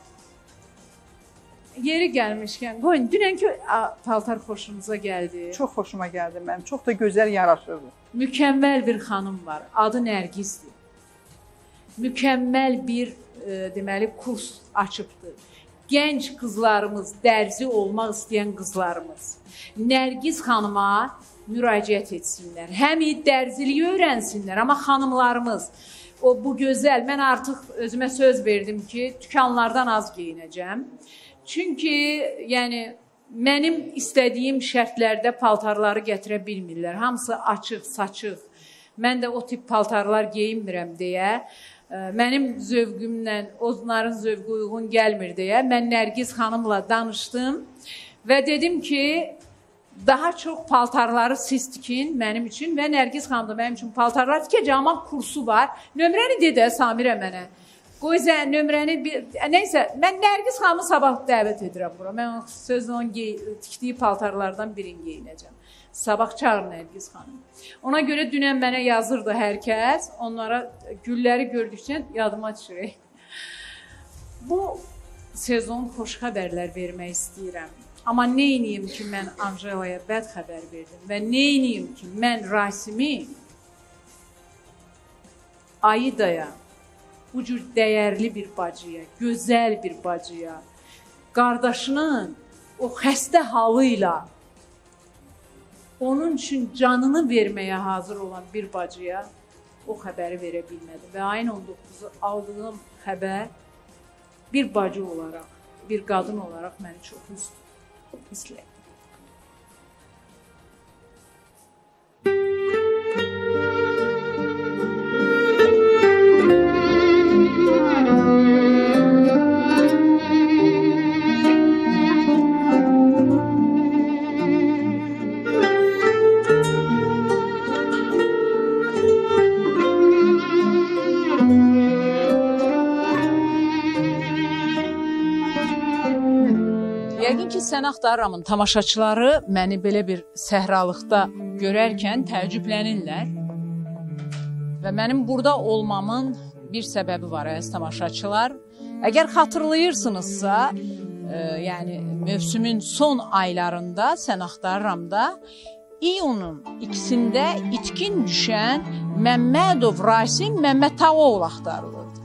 yeri gəlmişkən, qoyun, dünənki paltar xoşunuza gəldi. Çox xoşuma gəldi mənim, çox da gözəl yaraşırdı. Mükəmməl bir xanım var, adı Nərgizdir. Mükəmməl bir, e, deməli, kurs açıbdır. Gənc qızlarımız, dərzi olmaq istəyən qızlarımız Nərgiz xanıma müraciət etsinlər. Həm dərziliyi öyrənsinlər, amma xanımlarımız, o bu gözəl, mən artıq özümə söz verdim ki, dükanlardan az geyinəcəm. Çünki, yəni, mənim istədiyim şərtlərdə paltarları gətirə bilmirlər. Hamısı açıq, saçıq. Mən də o tip paltarlar geyinmirəm deyə mənim zövqümlə onların zövqü uyğun gəlmir deyə mən Nərgiz xanımla danışdım və dedim ki, daha çox paltarları siz tikin mənim üçün və Nərgiz xanım da mənim üçün paltarlar tikəcək, amma kursu var. Nömrəni dedə Samirə mənə. Qoy sən nömrəni, neysə, mən Nərgiz xanımı sabah dəvət edirəm bura. Mən sözlə onun tikdiyi paltarlardan birini geyinəcəm. Sabah çağır Nərgiz xanım. Ona görə dünən mənə yazırdı hər kəs. Onlara gülləri gördükcə yadıma düşür. Bu sezon xoş xəbərlər vermək istəyirəm. Amma neyniyim ki, mən Anjelaya bəd xəbər verdim və neyniyim ki, mən Rasimi Aidaya, bu cür dəyərli bir bacıya, gözəl bir bacıya, qardaşının o xəstə halıyla onun üçün canını verməyə hazır olan bir bacıya o xəbəri verə bilmədim. Və ayın on doqquzu aldığım xəbər bir bacı olaraq, bir qadın olaraq məni çox üstlədi. Yəqin ki, Sən Axtarıramın tamaşaçıları məni belə bir səhralıqda görərkən təəccüblənirlər və mənim burada olmamın bir səbəbi var, əziz tamaşaçılar. Əgər xatırlayırsınızsa, e, yəni mövsümün son aylarında Sən Axtarıramda iyunun ikisində itkin düşən Məmmədov Rasim Məmmədtaoğlu axtarılırdı.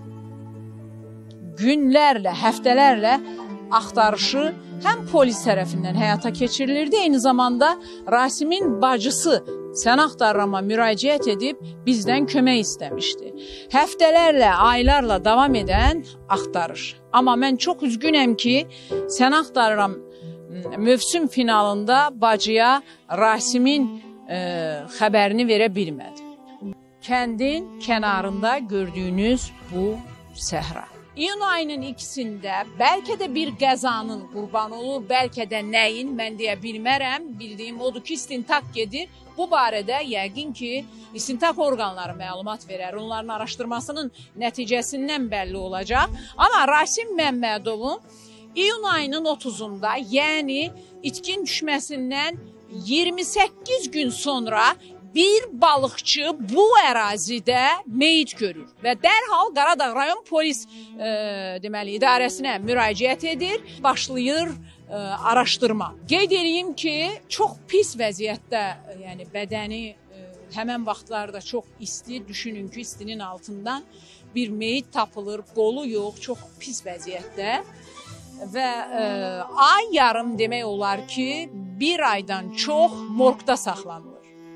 Günlərlə, həftələrlə axtarışı həm polis tərəfindən həyata keçirilirdi, eyni zamanda Rasimin bacısı Sən Axtarırama müraciət edib bizdən kömək istəmişdi. Həftələrlə, aylarla davam edən axtarış. Amma mən çox üzgünəm ki, Sən Axtarıram mövsüm finalında bacıya Rasimin e, xəbərini verə bilmədi. Kəndin kənarında gördüyünüz bu səhra. İyun ayının ikisində bəlkə də bir qəzanın qurbanı olur, bəlkə də nəyin, mən deyə bilmərəm. Bildiyim odur ki, istintaq gedir. Bu barədə yəqin ki, istintaq orqanları məlumat verər. Onların araşdırmasının nəticəsindən bəlli olacaq. Amma Rasim Məmmədovun iyun ayının otuzunda, yəni itkin düşməsindən iyirmi səkkiz gün sonra bir balıqçı bu ərazidə meyit görür və dərhal Qaradağ rayon polis e, deməli idarəsinə müraciət edir, başlayır e, araşdırma. Qeyd edeyim ki, çox pis vəziyyətdə, yəni bədəni e, həmən vaxtlarda çox isti, düşünün ki, istinin altından bir meyit tapılır, qolu yox, çox pis vəziyyətdə və e, ay yarım demək olar ki, bir aydan çox morqda saxlanılır.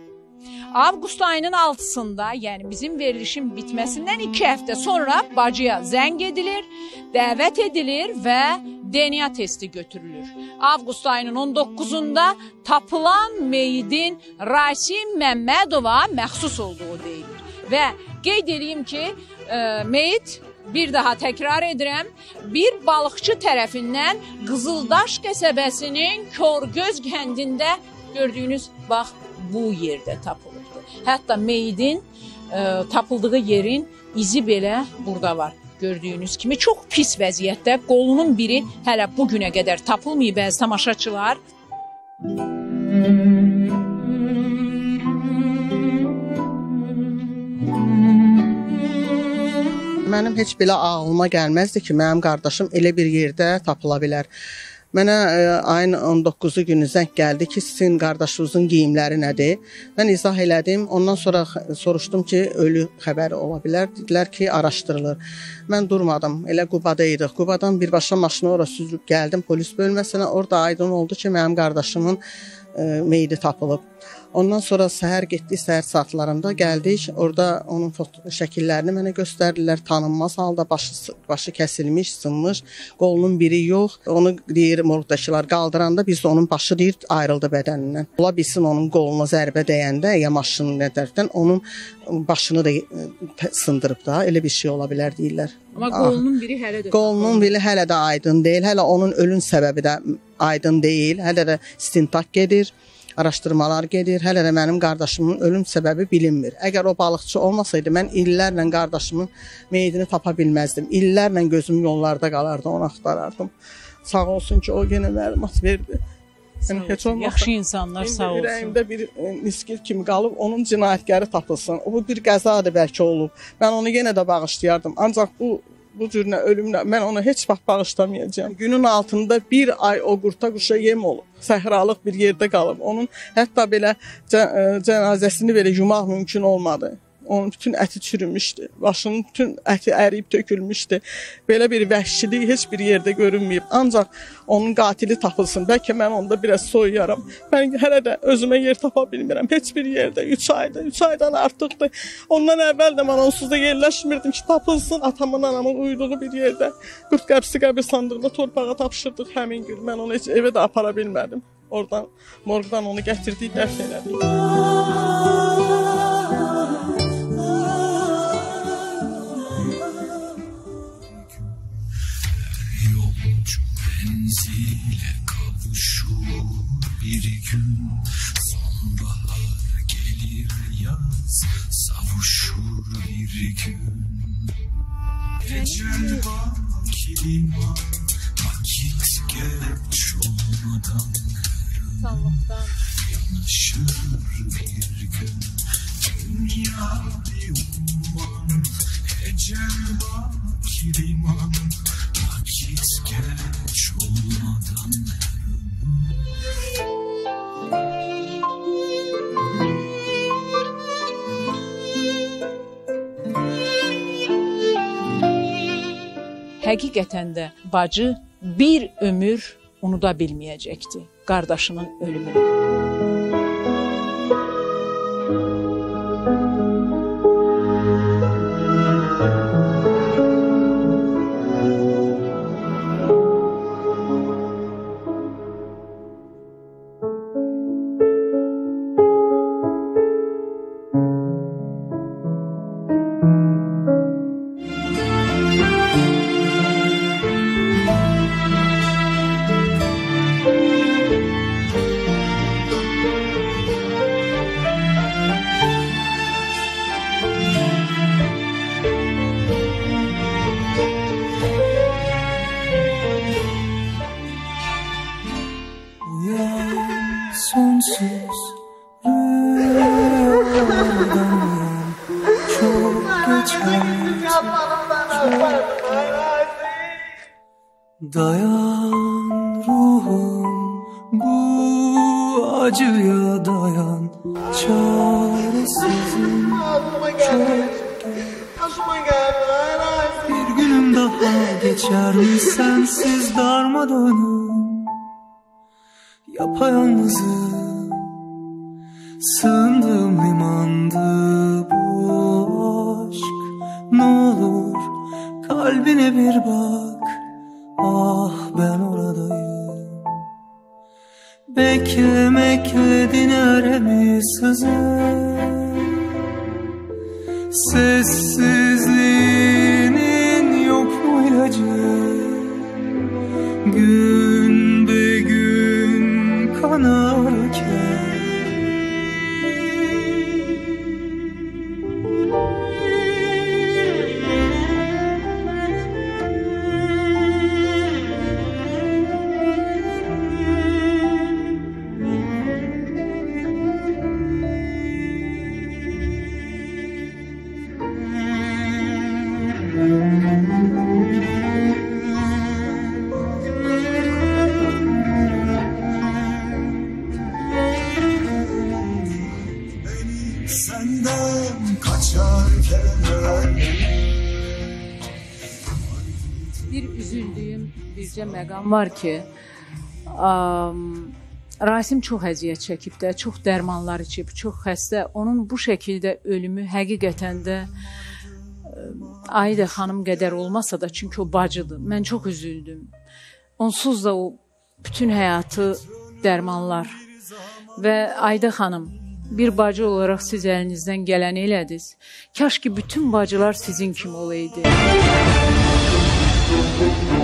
Avqust ayının altısında, yəni bizim verilişin bitməsindən iki həftə sonra bacıya zəng edilir, dəvət edilir və D N A testi götürülür. Avqust ayının on doqquzunda tapılan meyidin Rasim Məmmədova məxsus olduğu deyilir. Və qeyd edeyim ki, e, meyit, bir daha təkrar edirəm, bir balıqçı tərəfindən Qızıldaş qəsəbəsinin Körgöz kəndində gördüyünüz bax bu yerdə tapılır. Hətta meyidin e, tapıldığı yerin izi belə burada var. Gördüyünüz kimi çox pis vəziyyətdə, qolunun biri hələ bu günə qədər tapılmayıb əziz tamaşaçılar. Mənim heç belə ağlıma gəlməzdi ki, mənim qardaşım elə bir yerdə tapıla bilər. Mənə e, ayın on doqquzu günü zəng gəldi ki, sizin qardaşınızın geyimləri nədir? Mən izah elədim. Ondan sonra soruşdum ki, ölü xəbəri ola bilər. Dedilər ki, araşdırılır. Mən durmadım. Elə Qubada idik. Qubadan birbaşa maşını ora süzüb gəldim polis bölməsinə. Orada aydın oldu ki, mənim qardaşımın e, meyidi tapılıb. Ondan sonra səhər getdik, səhər saatlarında gəldik. Orada onun foto şəkillərini mənə göstərdilər. Tanınmaz halda başı başı kəsilmiş, sınmış, qolunun biri yox. Onu deyir morqdakılar qaldıranda biz də onun başı deyir ayrıldı bədənindən. Ola bilsin onun qoluna zərbə dəyəndə ya maşının tərəfdən onun başını da sındırıb da, elə bir şey ola bilər deyirlər. Amma qolunun biri hələ də Qolunun biri hələ də aydın deyil. Hələ onun ölüm səbəbi də aydın deyil. Hələ də istintaq gedir. Araşdırmalar gedir. Hələ də mənim qardaşımın ölüm səbəbi bilinmir. Əgər o balıqçı olmasaydı, mən illərlə qardaşımın meyidini tapa bilməzdim. İllərlə gözüm yollarda qalardı, onu axtarardım. Sağ olsun ki, o yenə məlumat verdi. Yəni, heç olmasa, yaxşı insanlar sağ olsun. Ürəyimdə bir niskil kimi qalıb, onun cinayətkarı tapılsın. O, bu bir qəzadır bəlkə olub. Mən onu yenə də bağışlayardım. Ancaq bu Bu cürünə ölümlə mən onu heç vaxt bağışlamayacağam. Günün altında bir ay o qurta quşa yem olub. Səhralıq bir yerdə qalıb. Onun hətta belə cənazəsini belə yumaq mümkün olmadı. Onun bütün əti çürümüşdü. Başının bütün əti əriyib tökülmüşdü. Belə bir vəhşilik heç bir yerdə görünməyib. Ancaq onun qatili tapılsın. Bəlkə mən onda biraz soyuyaram. Mən hələ də özümə yer tapa bilmirəm. Heç bir yerdə. üç ayda, üç aydan artıqdır. Ondan əvvəl də mən onsuz da yerləşmirdim ki, tapılsın. Atamın, anamın uyuduğu bir yerdə. Qurd qəbsi qəbirstandığında torpağa tapşırdıq həmin gün. Mən onu heç evə də apara bilmədim. Oradan, morqdan onu gətirdik, dəfn elədik. Menzile kavuşur bir gün, sonbahar gelir yaz savuşur bir gün. Ecel bak liman, vakit geç olmadan yanaşır bir gün. Dünya bir umman, ecel bak liman, vakit geç olmadan Həqiqətən də bacı bir ömür unuda bilməyəcəkdi qardaşının ölümünü. Sonsuz rüyalardan çok geçer. Dayan ruhum, bu acıya dayan. Çaresizim çok. Bir günüm daha geçer mi sensiz darmadağınım? Yapayalnızım, sığındığım limandı bu aşk. Ne olur kalbine bir bak, ah ben oradayım. Beklemekle dinere mi sızır? Sessizliğinin yok mu ilacı? Gün be gün kanarken senden kaçarken bir üzüldüyüm bircə məqam var ki, um, Rasim çox əziyyət çəkib də, çox dərmanlar içib, çox xəstə. Onun bu şəkildə ölümü həqiqətən də Aida xanım qədər olmasa da, çünki o bacıdır. Mən çox üzüldüm. Onsuz da o bütün həyatı dərmanlar. Və Aida xanım, bir bacı olaraq siz əlinizdən gələni elədiniz. Kaş ki bütün bacılar sizin kimi olaydı.